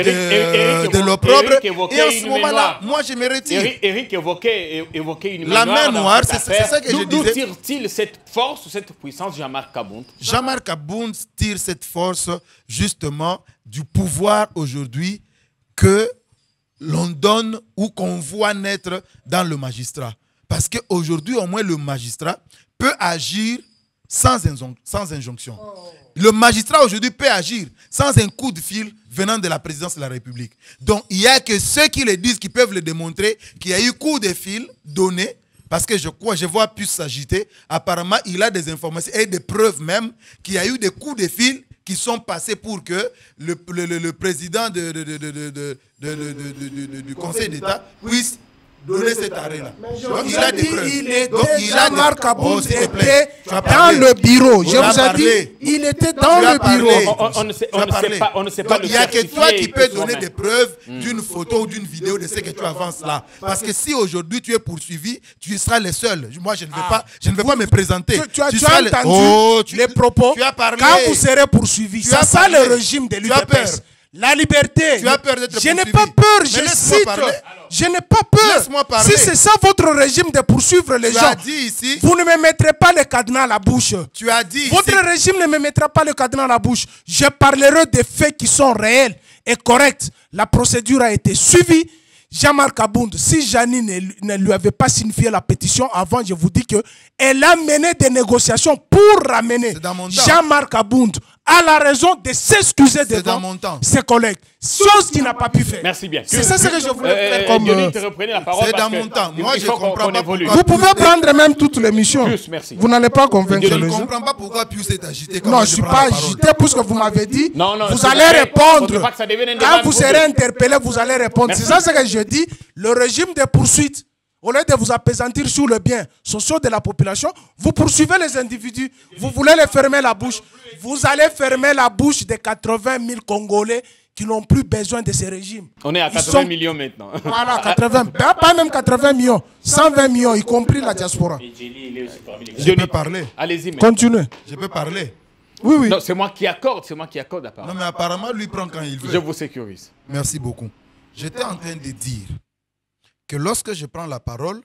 B: de l'opprobre. Et en ce moment-là, moi, je me retire.
A: Eric évoquait une
B: la main noire, c'est ça que je disais.
A: D'où tire-t-il cette force, cette puissance, Jean-Marc Kabound?
B: Jean-Marc Kabound tire cette force justement du pouvoir aujourd'hui que l'on donne ou qu'on voit naître dans le magistrat. Parce qu'aujourd'hui, au moins, le magistrat peut agir sans injonction. Le magistrat aujourd'hui peut agir sans un coup de fil venant de la présidence de la République. Donc, il n'y a que ceux qui le disent qui peuvent le démontrer qu'il y a eu coup de fil donné, parce que je vois Pius s'agiter. Apparemment, il a des informations et des preuves même qu'il y a eu des coups de fil qui sont passés pour que le président du Conseil d'État puisse donner cet arrêt-là. Donc, il a des preuves.
C: Jean-Marc Kabound était dans le bureau. Je vous ai dit, il était dans le bureau.
A: On ne sait pas.
B: Il n'y a que toi qui peux donner des preuves d'une photo ou d'une vidéo de ce que tu avances là. Parce que si aujourd'hui tu es poursuivi, tu seras le seul. Moi, je ne vais pas me présenter.
C: Tu as entendu les propos.
B: Tu as parlé.
C: Quand vous serez poursuivi, c'est ça le régime de l'UDPS. la liberté.
B: Tu as peur d'être
C: Je n'ai
B: poursuivi.
C: pas peur,
B: Mais
C: je
B: laisse-moi
C: cite.
B: parler.
C: Je n'ai pas peur.
B: Laisse-moi parler.
C: Si c'est ça votre régime de poursuivre les
B: Tu
C: gens,
B: as dit ici.
C: vous ne me mettrez pas le cadenas à la bouche.
B: Tu as dit
C: Votre
B: ici.
C: régime ne me mettra pas le cadenas à la bouche. Je parlerai des faits qui sont réels et corrects. La procédure a été suivie. Jean-Marc Abound, si Janine ne lui avait pas signifié la pétition avant, je vous dis qu'elle a mené des négociations pour ramener Jean-Marc Abound à la raison de s'excuser devant ses collègues. Chose qu'il n'a pas pu faire.
A: Merci bien.
C: C'est ça ce que je voulais faire comme...
A: Te reprenez la parole.
B: C'est dans mon temps. Moi, je ne comprends pas pourquoi...
C: Vous pouvez prendre même toute l'émission.
A: Merci.
C: Vous n'allez pas convaincre
B: Je
C: les
B: ne
C: gens.
B: comprends pas pourquoi Pius est agité.
C: Non, je ne suis pas agité puisque vous m'avez dit.
A: Non,
C: vous allez répondre.
A: Pas que ça devienne un
C: Quand
A: débat
C: vous serez interpellé, vous allez répondre. C'est ça ce que je dis. Le régime de poursuite, au lieu de vous appesantir sur le bien social de la population, vous poursuivez les individus. Vous voulez les fermer la bouche. Vous allez fermer la bouche des 80 000 Congolais qui n'ont plus besoin de ces régimes.
A: On est à 80 millions maintenant.
C: Voilà, 80. Pas même 80 millions. 120 millions, y compris la diaspora.
B: Je peux parler.
A: Allez-y.
C: Continuez.
B: Je peux parler.
C: Oui, oui.
A: Non, c'est moi qui accorde la parole.
B: Non, mais apparemment, lui prend quand il veut.
A: Je vous sécurise.
B: Merci beaucoup. J'étais en train de dire que lorsque je prends la parole,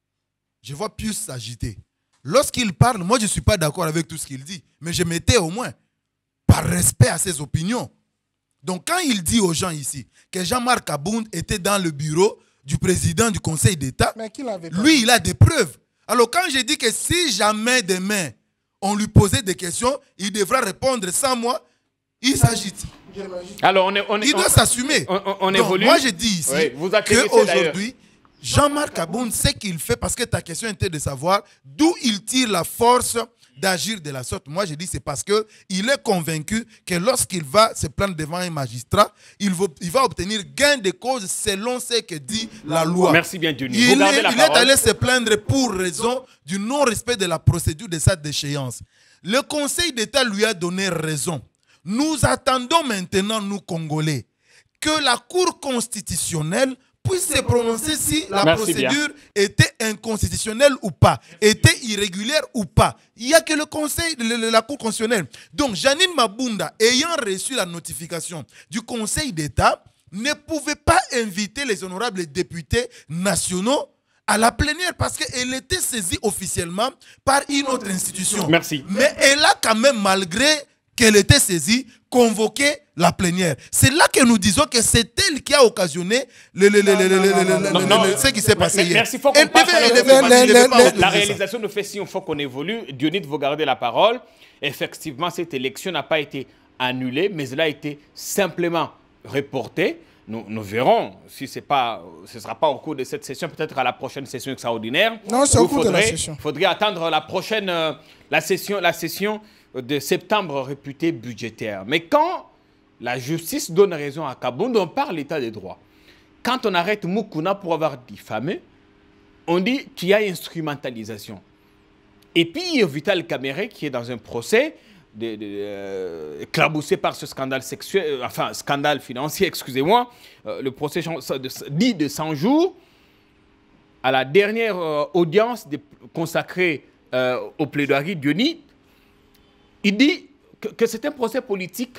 B: je vois Pius s'agiter. Lorsqu'il parle, moi, je ne suis pas d'accord avec tout ce qu'il dit. Mais je m'étais au moins, par respect à ses opinions. Donc, quand il dit aux gens ici que Jean-Marc Abound était dans le bureau du président du Conseil d'État, lui, il a des preuves. Alors, quand je dis que si jamais demain, on lui posait des questions, il devra répondre sans moi, il s'agite.
A: Alors,
B: il doit s'assumer.
A: On évolue.
B: Moi, je dis ici
A: oui,
B: qu'aujourd'hui, Jean-Marc Abound sait qu'il fait, parce que ta question était de savoir d'où il tire la force d'agir de la sorte. Moi, je dis c'est parce qu'il est convaincu que lorsqu'il va se plaindre devant un magistrat, il va obtenir gain de cause selon ce que dit la loi.
A: Merci bien, Denis.
B: Il est allé se plaindre pour raison du non-respect de la procédure de sa déchéance. Le Conseil d'État lui a donné raison. Nous attendons maintenant, nous Congolais, que la Cour constitutionnelle puisse se prononcer si la procédure était inconstitutionnelle ou pas, était irrégulière ou pas. Il n'y a que le Conseil, la Cour constitutionnelle. Donc, Janine Mabunda, ayant reçu la notification du Conseil d'État, ne pouvait pas inviter les honorables députés nationaux à la plénière parce qu'elle était saisie officiellement par une autre institution.
A: Merci.
B: Mais elle a quand même, malgré qu'elle était saisie, convoqué la plénière. C'est là que nous disons que c'est elle qui a occasionné ce qui s'est passé hier.
A: Merci, faut qu'on la réalisation de fait si on faut qu'on évolue. Dionyd, vous gardez la parole. Effectivement, cette élection n'a pas été annulée, mais elle a été simplement reportée. Nous verrons si ce ne sera pas au cours de cette session, peut-être à la prochaine session extraordinaire.
C: Non, c'est au cours de la session.
A: Il faudrait attendre la prochaine la session de septembre réputée budgétaire. Mais quand la justice donne raison à Kabound, on parle l'état des droits. Quand on arrête Mukuna pour avoir diffamé, on dit qu'il y a instrumentalisation. Et puis Vital Kamerhe qui est dans un procès éclaboussé par ce scandale sexuel, enfin scandale financier, excusez-moi, le procès dit de 100 jours, à la dernière audience consacrée au plaidoirie Dionyd, il dit que c'est un procès politique,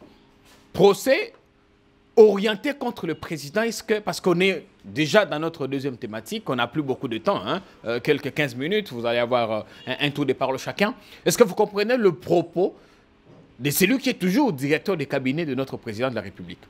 A: procès orienté contre le président. Parce qu'on est déjà dans notre deuxième thématique, on n'a plus beaucoup de temps, hein, quelques 15 minutes, vous allez avoir un tour de parole chacun. Est-ce que vous comprenez le propos de celui qui est toujours directeur des cabinets de notre président de la République?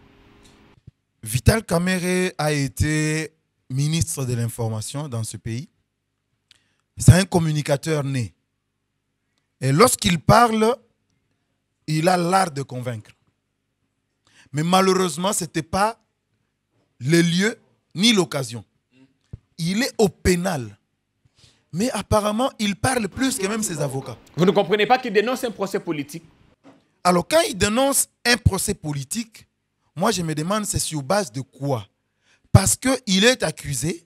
B: Vital Kamerhe a été ministre de l'information dans ce pays. C'est un communicateur né. Et lorsqu'il parle, il a l'art de convaincre. Mais malheureusement, ce n'était pas le lieu ni l'occasion. Il est au pénal. Mais apparemment, il parle plus que même ses avocats.
A: Vous ne comprenez pas qu'il dénonce un procès politique?
B: Alors, quand il dénonce un procès politique, moi, je me demande, c'est sur base de quoi? Parce qu'il est accusé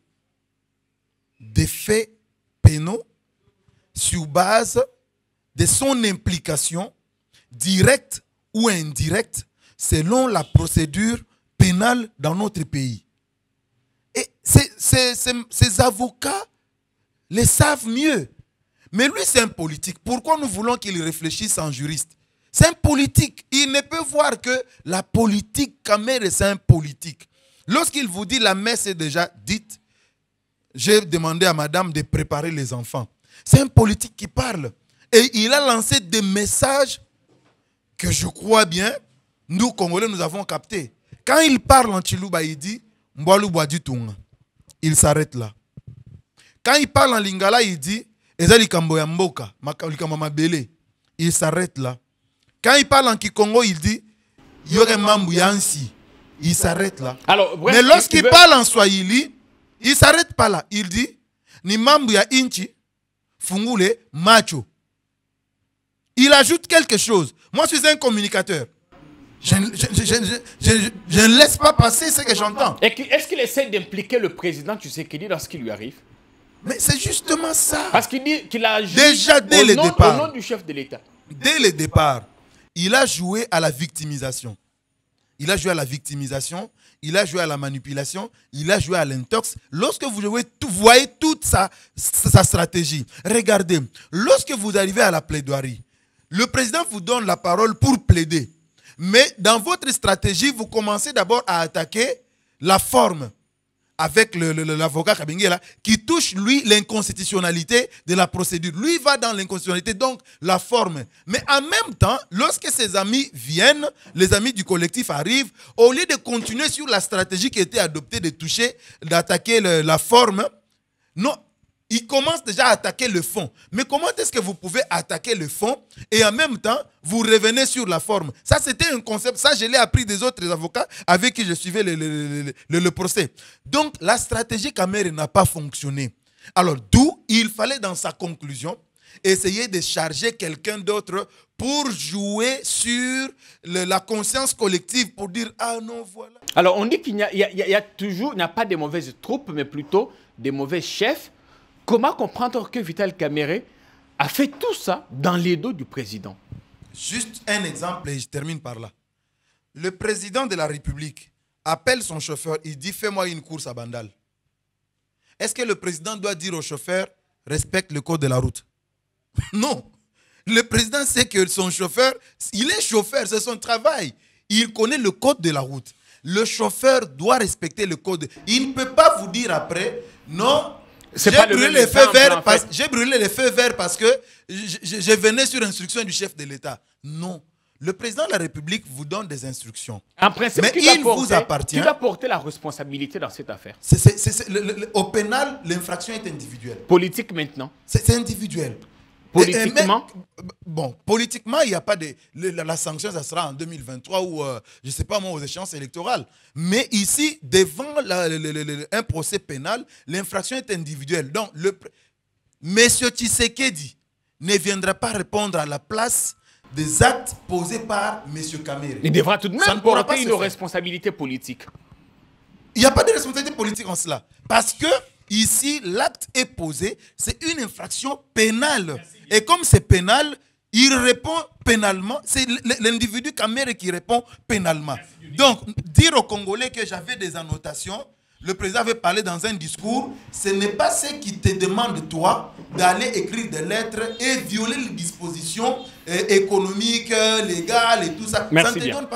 B: de faits pénaux sur base de son implication directe ou indirecte selon la procédure pénale dans notre pays. Et ces avocats les savent mieux. Mais lui, c'est un politique. Pourquoi nous voulons qu'il réfléchisse en juriste? C'est un politique. Il ne peut voir que la politique, Kamere, c'est un politique. Lorsqu'il vous dit la messe est déjà dite, j'ai demandé à madame de préparer les enfants. C'est un politique qui parle. Et il a lancé des messages que je crois bien, nous, Congolais, nous avons captés. Quand il parle en Chiluba, il dit « Mbwalu Bwadjitunga ». Il s'arrête là. Quand il parle en Lingala, il dit « Ezali Kambo ya Mboka, Likambo Mabele ». Il s'arrête là. Quand il parle en Kikongo, il dit « Yore Mambu Yansi ». Il s'arrête là.
A: Alors, bref,
B: mais lorsqu'il parle en Swahili, il ne s'arrête pas là. Il dit « Ni Mambu ya Inchi, Fungule, Macho ». Il ajoute quelque chose. Moi, je suis un communicateur. Je ne laisse pas passer ce que j'entends.
A: Est-ce qu'il essaie d'impliquer le président Tshisekedi dans ce qui lui arrive?
B: Mais c'est justement ça.
A: Parce qu'il dit qu'il a agi
B: déjà dès le départ.
A: Au nom du chef de l'État.
B: Dès le départ, il a joué à la victimisation. Il a joué à la victimisation, il a joué à la manipulation, il a joué à l'intox. Lorsque vous voyez toute sa stratégie, regardez, lorsque vous arrivez à la plaidoirie, le président vous donne la parole pour plaider. Mais dans votre stratégie, vous commencez d'abord à attaquer la forme avec l'avocat Kabengela qui touche, lui, l'inconstitutionnalité de la procédure. Lui va dans l'inconstitutionnalité, donc la forme. Mais en même temps, lorsque ses amis viennent, les amis du collectif arrivent, au lieu de continuer sur la stratégie qui était adoptée de toucher, d'attaquer la forme, non, il commence déjà à attaquer le fond. Mais comment est-ce que vous pouvez attaquer le fond et en même temps, vous revenez sur la forme? Ça, c'était un concept. Ça, je l'ai appris des autres avocats avec qui je suivais le procès. Donc, la stratégie Kamere n'a pas fonctionné. Alors, d'où il fallait, dans sa conclusion, essayer de charger quelqu'un d'autre pour jouer sur la conscience collective, pour dire « Ah non, voilà ».
A: Alors, on dit qu'il n'y a toujours, il n'y a pas de mauvaises troupes, mais plutôt des mauvais chefs. Comment comprendre que Vital Kamerhe a fait tout ça dans les dos du président?
B: Juste un exemple et je termine par là. Le président de la République appelle son chauffeur, il dit « Fais-moi une course à Bandal ». Est-ce que le président doit dire au chauffeur « Respecte le code de la route » ? Non. Le président sait que son chauffeur, il est chauffeur, c'est son travail. Il connaît le code de la route. Le chauffeur doit respecter le code. Il ne peut pas vous dire après « Non ». J'ai brûlé les feux verts parce que je venais sur instruction du chef de l'État. Non. Le président de la République vous donne des instructions.
A: En principe,
B: mais il vous appartient.
A: Qui va porter la responsabilité dans cette affaire?
B: Au pénal, l'infraction est individuelle.
A: Politique maintenant?
B: C'est individuel.
A: Politiquement?
B: Bon, politiquement, il n'y a pas de... La sanction, ça sera en 2023 ou, je ne sais pas moi, aux échéances électorales. Mais ici, devant un procès pénal, l'infraction est individuelle. Donc, M. Tshisekedi ne viendra pas répondre à la place des actes posés par M. Kamerhe.
A: Il devra tout de même porter une responsabilité politique.
B: Il n'y a pas de responsabilité politique en cela. Parce que ici, l'acte est posé, c'est une infraction pénale. Et comme c'est pénal, il répond pénalement. C'est l'individu Kamerhe qui répond pénalement. Donc, dire aux Congolais que j'avais des annotations, le président avait parlé dans un discours, ce n'est pas ce qui te demande, toi, d'aller écrire des lettres et violer les dispositions économiques, légales et tout ça.
A: Merci
B: ça ne te donne pas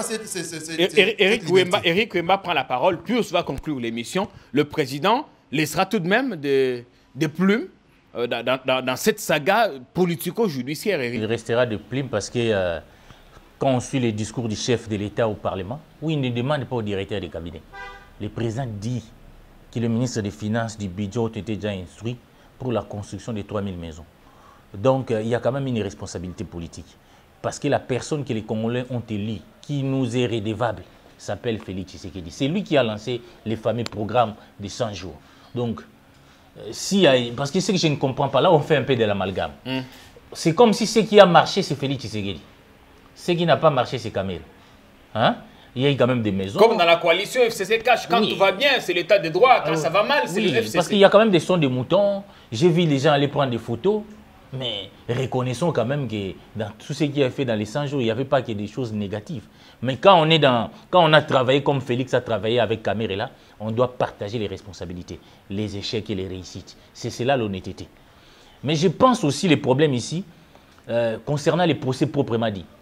A: Eric Wemba prend la parole, puis on va conclure l'émission. Le président laissera tout de même des plumes dans cette saga politico-judiciaire.
D: Il restera de plumes parce que quand on suit les discours du chef de l'État au Parlement, où il ne demande pas au directeur du cabinet. Le président dit que le ministre des Finances du budget a été déjà instruit pour la construction de 3000 maisons. Donc il y a quand même une responsabilité politique. Parce que la personne que les Congolais ont élue, qui nous est redevable, s'appelle Félix Tshisekedi. C'est lui qui a lancé les fameux programmes de 100 jours. Donc, parce que ce que je ne comprends pas, là on fait un peu de l'amalgame. C'est comme si ce qui a marché, c'est Félix Tshisekedi. Ce qui n'a pas marché, c'est Kamerhe. Hein? Il y a quand même des maisons.
A: Comme dans la coalition FCC Cash, quand tout va bien, c'est l'état de droit. Quand ça va mal, c'est le FCC.
D: Parce qu'il y a quand même des sons de moutons. J'ai vu les gens aller prendre des photos. Mais reconnaissons quand même que dans tout ce qui a fait dans les 100 jours, il n'y avait pas que des choses négatives. Mais quand on a travaillé comme Félix a travaillé avec Kamerhe là, on doit partager les responsabilités, les échecs et les réussites. C'est cela l'honnêteté. Mais je pense aussi les problèmes ici, concernant les procès proprement dits.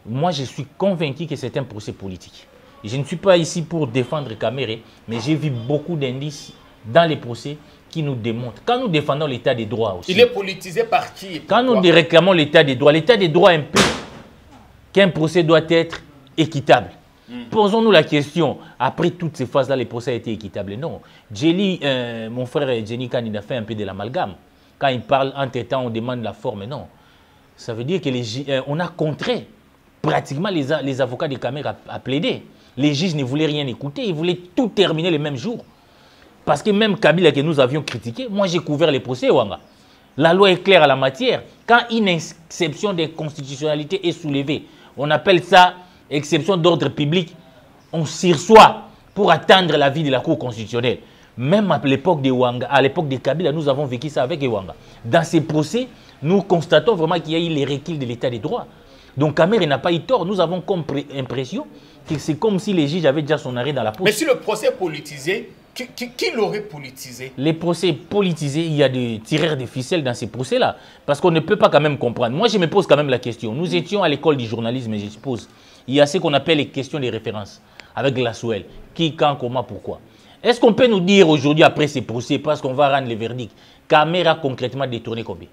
D: moi je suis convaincu que c'est un procès politique. Je ne suis pas ici pour défendre Kamere, mais j'ai vu beaucoup d'indices dans les procès qui nous démontrent. Quand nous défendons l'état des droits aussi.
A: Il est politisé par qui?
D: Quand nous réclamons l'état des droits implique qu'un procès doit être équitable. Posons-nous la question, après toutes ces phases-là, les procès ont été équitables. Non. Jelly, mon frère Jenny Khan, il a fait un peu de l'amalgame. Quand il parle, entre-temps, on demande la forme. Non. Ça veut dire qu'on a contré pratiquement les avocats de Kamere à plaider. Les juges ne voulaient rien écouter, ils voulaient tout terminer le même jour. Parce que même Kabila que nous avions critiqué, moi j'ai couvert les procès, Wanga. La loi est claire à la matière. Quand une exception de constitutionnalité est soulevée, on appelle ça exception d'ordre public, on sursoit pour attendre l'avis de la Cour constitutionnelle. Même à l'époque de Wanga, à l'époque de Kabila, nous avons vécu ça avec Wanga. Dans ces procès, nous constatons vraiment qu'il y a eu les reculs de l'état des droits. Donc Kamere n'a pas eu tort. Nous avons l'impression que c'est comme si les juges avaient déjà son arrêt dans la poche.
A: Mais si le procès est politisé, qui l'aurait politisé? Les
D: procès politisés, il y a des tireurs de ficelles dans ces procès-là. Parce qu'on ne peut pas quand même comprendre. Moi, je me pose quand même la question. Nous étions à l'école du journalisme, je suppose. Il y a ce qu'on appelle les questions de référence avec la SOEL. Qui, quand, comment, pourquoi. Est-ce qu'on peut nous dire aujourd'hui, après ces procès, parce qu'on va rendre les verdicts, Kamere a concrètement détourné combien?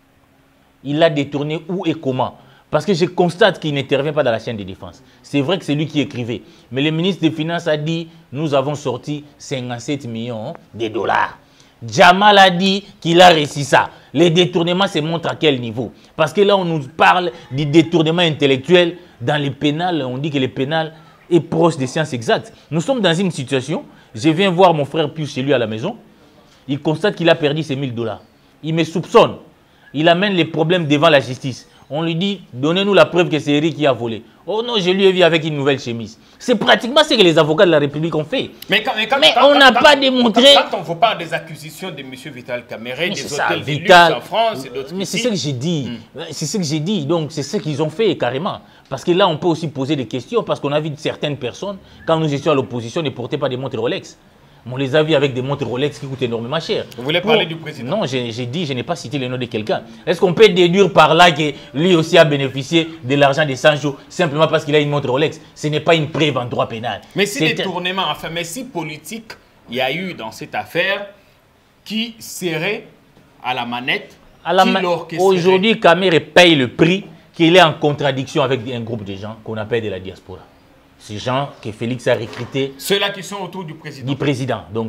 D: Il a détourné où et comment? Parce que je constate qu'il n'intervient pas dans la chaîne de défense. C'est vrai que c'est lui qui écrivait. Mais le ministre des Finances a dit, nous avons sorti 57 millions de dollars. Jamal a dit qu'il a réussi ça. Les détournements se montrent à quel niveau? Parce que là, on nous parle du détournement intellectuel. Dans les pénals, on dit que le pénal est proche des sciences exactes. Nous sommes dans une situation, je viens voir mon frère Pius chez lui à la maison. Il constate qu'il a perdu ses 1000 dollars. Il me soupçonne. Il amène les problèmes devant la justice. On lui dit, donnez-nous la preuve que c'est Eric qui a volé. Oh non, je lui ai vu avec une nouvelle chemise. C'est pratiquement ce que les avocats de la République ont fait.
A: Mais
D: on n'a pas démontré...
A: Quand on vous parle des accusations de M. Vital Kamere, des hôtels
D: Vital,
A: en France et d'autres...
D: Mais c'est ce que j'ai dit. C'est ce que j'ai dit. Donc c'est ce qu'ils ont fait carrément. Parce que là, on peut aussi poser des questions parce qu'on a vu certaines personnes, quand nous étions à l'opposition, ne portaient pas des montres Rolex. On les a vus avec des montres Rolex qui coûtent énormément cher.
A: Vous voulez parler du président?
D: Non, j'ai dit, je n'ai pas cité le nom de quelqu'un. Est-ce qu'on peut déduire par là que lui aussi a bénéficié de l'argent de Sancho simplement parce qu'il a une montre Rolex? Ce n'est pas une preuve en droit pénal.
A: Mais si détournement, enfin, mais si politique, il y a eu dans cette affaire qui serait à la manette,
D: Aujourd'hui, Kamere paye le prix qu'il est en contradiction avec un groupe de gens qu'on appelle de la diaspora. Ces gens que Félix a recrutés.
A: Ceux-là qui sont autour du président.
D: Du président. Donc,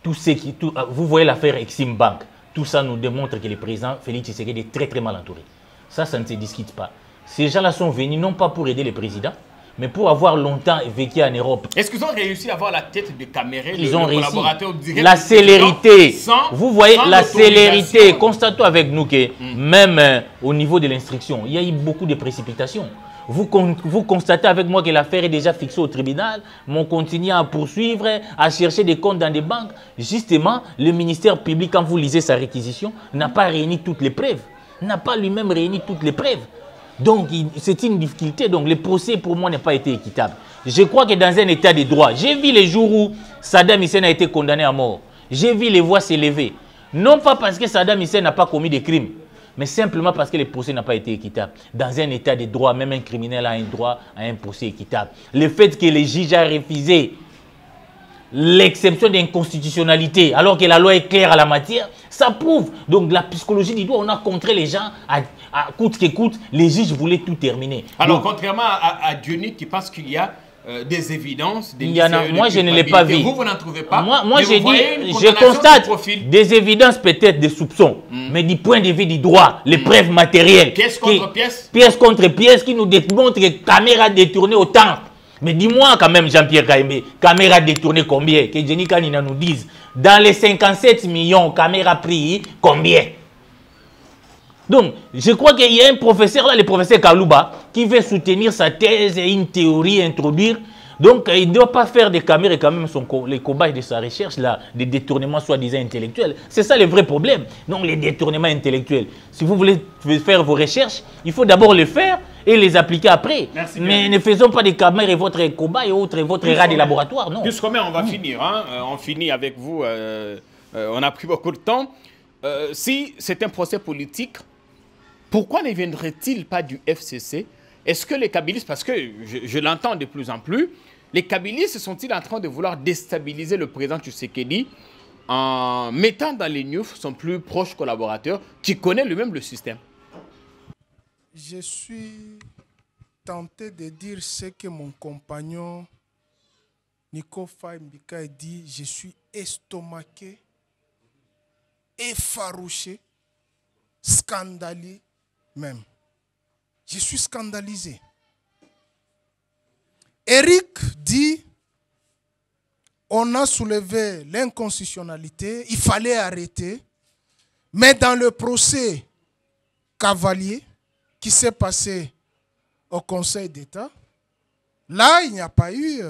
D: vous voyez l'affaire Exim Bank. Tout ça nous démontre que le président Félix Tshisekedi est très très mal entouré. Ça ne se discute pas. Ces gens-là sont venus non pas pour aider le président, mais pour avoir longtemps vécu en Europe.
A: Est-ce qu'ils ont réussi à avoir la tête de Kamere,
D: ils ont réussi.
A: Collaborateur direct
D: la célérité. Vous voyez la célérité. Constatons avec nous que même au niveau de l'instruction, il y a eu beaucoup de précipitations. Vous constatez avec moi que l'affaire est déjà fixée au tribunal, mais on continue à poursuivre, à chercher des comptes dans des banques. Justement, le ministère public, quand vous lisez sa réquisition, n'a pas réuni toutes les preuves. N'a pas lui-même réuni toutes les preuves. Donc, c'est une difficulté. Donc, le procès, pour moi, n'a pas été équitable. Je crois que dans un état de droit, j'ai vu les jours où Saddam Hussein a été condamné à mort. J'ai vu les voix s'élever. Non pas parce que Saddam Hussein n'a pas commis de crimes, mais simplement parce que le procès n'a pas été équitable. Dans un état de droit, même un criminel a un droit à un procès équitable. Le fait que les juges ont refusé l'exception d'inconstitutionnalité, alors que la loi est claire à la matière, ça prouve. Donc la psychologie du droit, on a contré les gens à coûte que coûte, les juges voulaient tout terminer.
A: Alors
D: donc,
A: contrairement à Diony qui pense qu'il y a des évidences, des
D: moi je ne l'ai pas vu.
A: Vous n'en trouvez pas?
D: Moi j'ai dit, je constate des évidences peut-être, des soupçons, mais du point de vue du droit, les preuves matérielles.
A: Pièce contre pièce?
D: Pièce contre pièce qui nous démontrent que Kamere a détourné autant. Mais dis-moi quand même, Jean-Pierre Kaimé, Kamere a détourné combien? Que Jenny Kanina nous dise. Dans les 57 millions, Kamere a pris combien? Donc, je crois qu'il y a un professeur là, le professeur Kalouba, qui veut soutenir sa thèse et une théorie introduire. Donc, il ne doit pas faire de Kamere quand même les combats de sa recherche, là, des détournements soi-disant intellectuels. C'est ça le vrai problème. Donc, les détournements intellectuels. Si vous voulez faire vos recherches, il faut d'abord les faire et les appliquer après.
A: Merci
D: mais
A: bien.
D: Ne faisons pas de Kamere votre combat et votre rat de laboratoire, non.
A: Plus combien on va finir, hein? On finit avec vous. On a pris beaucoup de temps. Si c'est un procès politique, pourquoi ne viendrait-il pas du FCC Est-ce que les kabylistes, parce que je l'entends de plus en plus, les kabylistes sont-ils en train de vouloir déstabiliser le président Tshisekedi en mettant dans les news son plus proche collaborateur qui connaît lui-même le système?
C: Je suis tenté de dire ce que mon compagnon Nico Faye Mbika dit. Je suis estomaqué, effarouché, scandalisé même. Je suis scandalisé. Eric dit, on a soulevé l'inconstitutionnalité, il fallait arrêter, mais dans le procès Cavalier qui s'est passé au Conseil d'État, là, il n'y a pas eu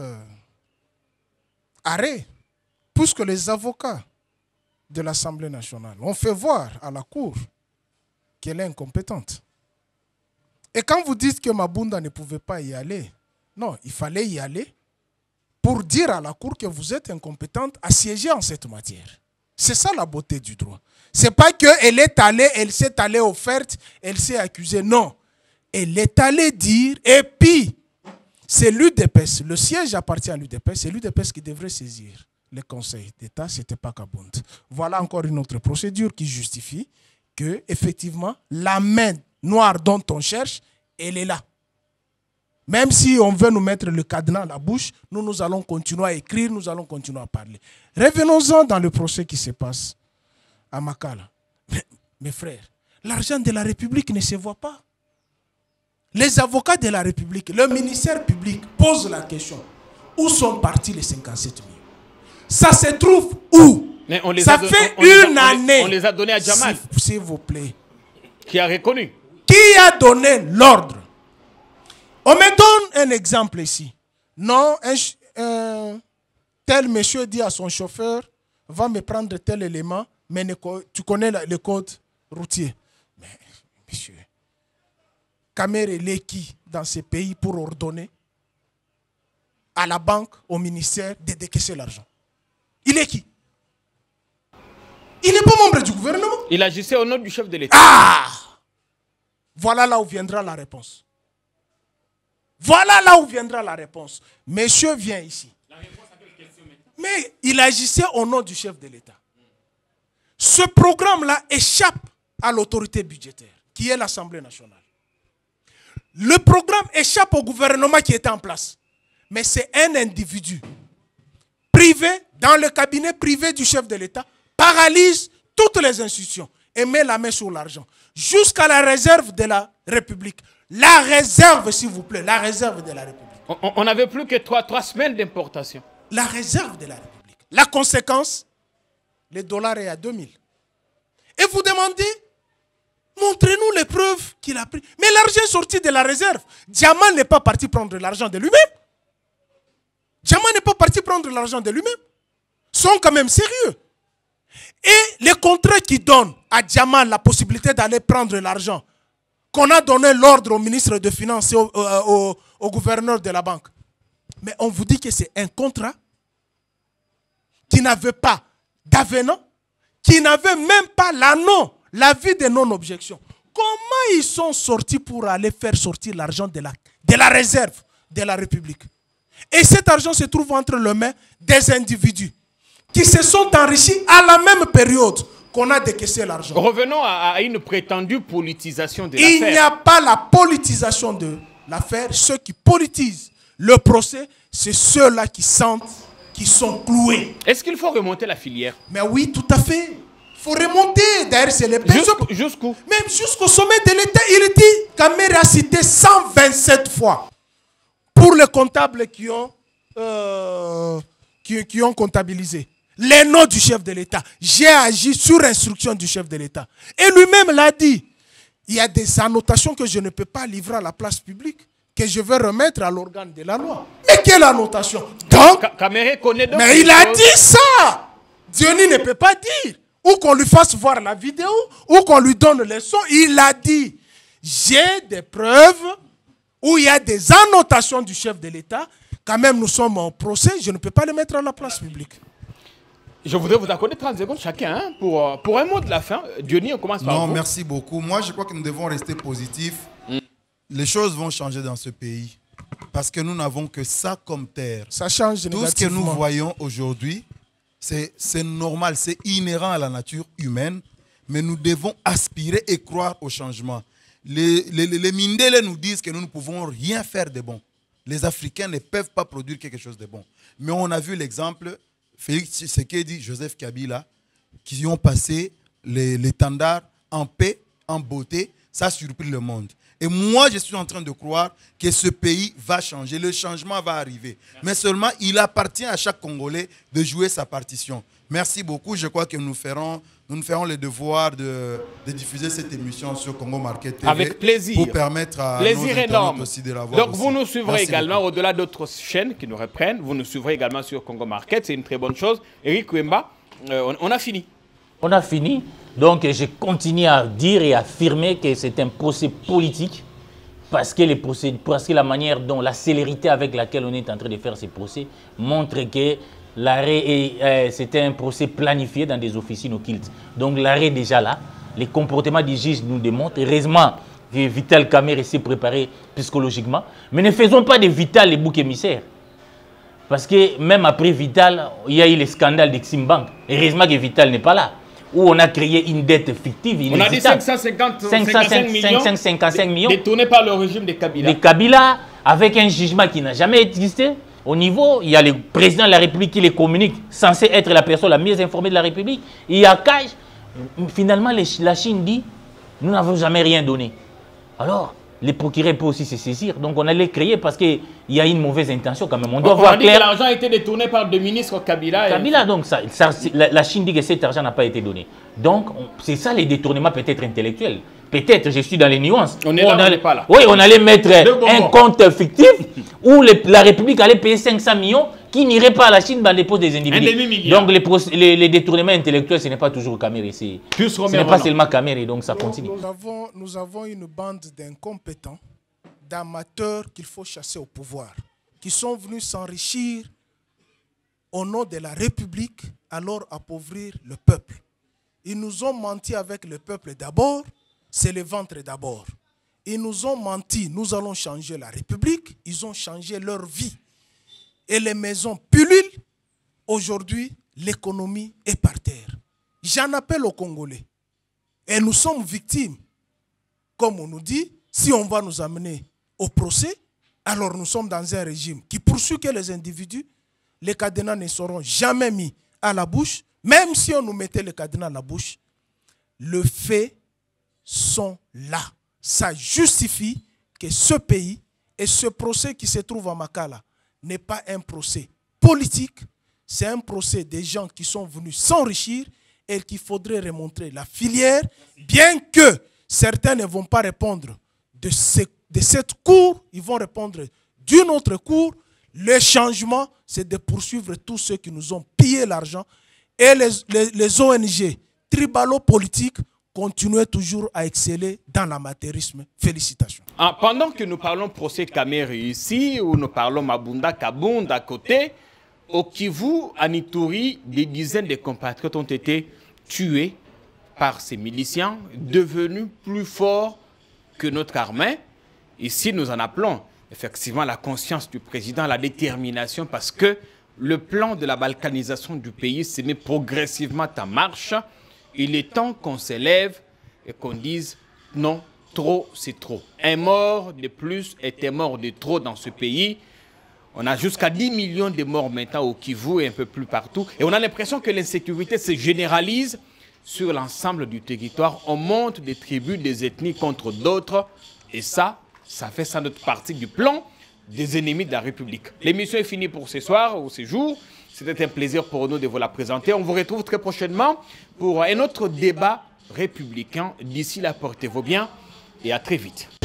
C: arrêt, puisque les avocats de l'Assemblée nationale ont fait voir à la Cour qu'elle est incompétente. Et quand vous dites que Mabunda ne pouvait pas y aller, non, il fallait y aller pour dire à la Cour que vous êtes incompétente à siéger en cette matière. C'est ça la beauté du droit. Ce n'est pas qu'elle est allée, elle s'est allée offerte, elle s'est accusée. Non. Elle est allée dire, et puis, c'est l'UDPS, le siège appartient à l'UDPS, c'est l'UDPS qui devrait saisir le Conseil d'État, ce n'était pas Kabund. Voilà encore une autre procédure qui justifie que, effectivement, la main noire dont on cherche, elle est là. Même si on veut nous mettre le cadenas à la bouche, nous allons continuer à écrire, nous allons continuer à parler. Revenons-en dans le procès qui se passe à Makala. Mes frères, l'argent de la République ne se voit pas. Les avocats de la République, le ministère public pose la question. Où sont partis les 57 millions? Ça se trouve où?
A: Mais on les
C: ça fait une année.
A: On les a donnés à Djamal.
C: S'il vous plaît.
A: Qui a reconnu.
C: Qui a donné l'ordre? On me donne un exemple ici. Non, tel monsieur dit à son chauffeur, va me prendre tel élément, mais tu connais le code routier. Mais, monsieur, Kamer est qui dans ces pays pour ordonner à la banque, au ministère, de décaisser l'argent? Il est qui? Il n'est pas membre du gouvernement.
A: Il agissait au nom du chef de l'État.
C: Ah! Voilà là où viendra la réponse. Voilà là où viendra la réponse. Monsieur vient ici. La réponse à quelle question maintenant? Mais il agissait au nom du chef de l'État. Ce programme-là échappe à l'autorité budgétaire, qui est l'Assemblée nationale. Le programme échappe au gouvernement qui était en place. Mais c'est un individu privé, dans le cabinet privé du chef de l'État, paralyse toutes les institutions et met la main sur l'argent. Jusqu'à la réserve de la République. La réserve, s'il vous plaît, la réserve de la République.
A: On n'avait plus que 3 semaines d'importation.
C: La réserve de la République. La conséquence, le dollar est à 2000. Et vous demandez, montrez-nous les preuves qu'il a pris. Mais l'argent est sorti de la réserve. Diamant n'est pas parti prendre l'argent de lui-même. Diamant n'est pas parti prendre l'argent de lui-même. Ils sont quand même sérieux. Et les contrats qui donnent à Diamant la possibilité d'aller prendre l'argent, qu'on a donné l'ordre au ministre des Finances et au gouverneur de la banque. Mais on vous dit que c'est un contrat qui n'avait pas d'avenant, qui n'avait même pas l'avis de non-objection. Comment ils sont sortis pour aller faire sortir l'argent de la réserve de la République? Et cet argent se trouve entre les mains des individus qui se sont enrichis à la même période qu'on a décaissé l'argent.
A: Revenons à une prétendue politisation de l'affaire.
C: Il n'y a pas la politisation de l'affaire. Ceux qui politisent le procès, c'est ceux-là qui sentent qu'ils sont cloués.
A: Est-ce qu'il faut remonter la filière?
C: Mais oui, tout à fait. Il faut remonter. D'ailleurs, c'est les
A: jusqu'où?
C: Même jusqu'au sommet de l'État, il dit, Kamer a cité 127 fois pour les comptables qui ont comptabilisé les noms du chef de l'État. J'ai agi sur instruction du chef de l'État. Et lui-même l'a dit. Il y a des annotations que je ne peux pas livrer à la place publique, que je vais remettre à l'organe de la loi. Mais quelle annotation? Donc,
A: connaît donc
C: mais il a dit ça. Diony ne peut pas dire. Ou qu'on lui fasse voir la vidéo, ou qu'on lui donne les sons. Il a dit, j'ai des preuves où il y a des annotations du chef de l'État. Quand même, nous sommes en procès, je ne peux pas les mettre à la place publique.
A: Je voudrais vous accorder 30 secondes chacun hein, pour un mot de la fin. Diony, on commence par vous.
B: Non, merci beaucoup. Moi, je crois que nous devons rester positifs. les choses vont changer dans ce pays. Parce que nous n'avons que ça comme terre.
C: Ça change
B: Tout ce que nous
C: négativement.
B: voyons aujourd'hui, c'est normal, c'est inhérent à la nature humaine, mais nous devons aspirer et croire au changement. Les Mindele nous disent que nous ne pouvons rien faire de bon. Les Africains ne peuvent pas produire quelque chose de bon. Mais on a vu l'exemple, Félix Tshisekedi, Joseph Kabila, qui ont passé l'étendard en paix, en beauté. Ça a surpris le monde. Et moi, je suis en train de croire que ce pays va changer. Le changement va arriver. Mais seulement, il appartient à chaque Congolais de jouer sa partition. Merci beaucoup. Je crois que nous ferons le devoir de diffuser cette émission sur Congo Market TV.
A: Avec plaisir.
B: Pour permettre à
A: plaisir
B: nos internautes
A: énorme.
B: aussi de la voir.
A: Donc, vous nous suivrez
B: Merci
A: également,
B: beaucoup.
A: au-delà d'autres chaînes qui nous reprennent, vous nous suivrez également sur Congo Market. C'est une très bonne chose. Eric Wemba, on a fini.
D: On a fini. Donc, je continue à dire et à affirmer que c'est un procès politique parce que la manière dont, la célérité avec laquelle on est en train de faire ces procès montre que l'arrêt, c'était un procès planifié dans des officines occultes. Donc, l'arrêt est déjà là. Les comportements des juges nous démontrent. Heureusement, Vital Kamerhe s'est préparé psychologiquement. Mais ne faisons pas de Vital les boucs émissaires. Parce que même après Vital, il y a eu le scandale d'Eximbank. Heureusement que Vital n'est pas là. Où on a créé une dette fictive.
A: On a dit 555 millions détournés par le régime de Kabila.
D: De Kabila, avec un jugement qui n'a jamais existé. Au niveau, il y a le président de la République qui les communique, censé être la personne la mieux informée de la République. Il y a Kaj. Finalement, la Chine dit, nous n'avons jamais rien donné. Alors, les procureurs peuvent aussi se saisir. Donc, on allait créer parce qu'il y a une mauvaise intention quand même. On doit voir
A: dit
D: clair.
A: que l'argent a été détourné par deux ministres Kabila.
D: Kabila, donc, la Chine dit que cet argent n'a pas été donné. Donc, c'est ça les détournements peut-être intellectuels. Peut-être, je suis dans les nuances.
A: On est là, on n'est pas là.
D: Oui, on allait mettre un compte fictif où la République allait payer 500 millions qui n'irait pas à la Chine dans les poches des individus.
A: Un demi-milliard.
D: Donc, les détournements intellectuels, ce n'est pas toujours Kamerhe. Ce n'est pas seulement Kamerhe, donc ça continue.
C: Nous avons une bande d'incompétents, d'amateurs qu'il faut chasser au pouvoir, qui sont venus s'enrichir au nom de la République, alors appauvrir le peuple. Ils nous ont menti avec le peuple d'abord, c'est le ventre d'abord. Ils nous ont menti, nous allons changer la République, ils ont changé leur vie. Et les maisons pullulent. Aujourd'hui, l'économie est par terre. J'en appelle aux Congolais. Et nous sommes victimes. Comme on nous dit, si on va nous amener au procès, alors nous sommes dans un régime qui poursuit que les individus. Les cadenas ne seront jamais mis à la bouche. Même si on nous mettait les cadenas à la bouche, les faits sont là. Ça justifie que ce pays et ce procès qui se trouve à Makala n'est pas un procès politique, c'est un procès des gens qui sont venus s'enrichir et qu'il faudrait remontrer la filière, bien que certains ne vont pas répondre de cette cour, ils vont répondre d'une autre cour. Le changement, c'est de poursuivre tous ceux qui nous ont pillé l'argent et les ONG tribalo-politiques continuent toujours à exceller dans l'amateurisme. Félicitations.
A: Pendant que nous parlons procès Kamerhe ici, où nous parlons Mabunda, Kabound à côté, au Kivu, à Ituri, des dizaines de compatriotes ont été tués par ces miliciens, devenus plus forts que notre armée. Ici, nous en appelons effectivement la conscience du président, la détermination, parce que le plan de la balkanisation du pays se met progressivement en marche. Il est temps qu'on s'élève et qu'on dise non, trop c'est trop. Un mort de plus est un mort de trop dans ce pays. On a jusqu'à 10 millions de morts maintenant au Kivu et un peu plus partout. Et on a l'impression que l'insécurité se généralise sur l'ensemble du territoire. On monte des tribus, des ethnies contre d'autres. Et ça fait sans doute partie du plan des ennemis de la République. L'émission est finie pour ce soir ou ce jour. C'était un plaisir pour nous de vous la présenter. On vous retrouve très prochainement pour un autre débat républicain. D'ici là, portez-vous bien et à très vite.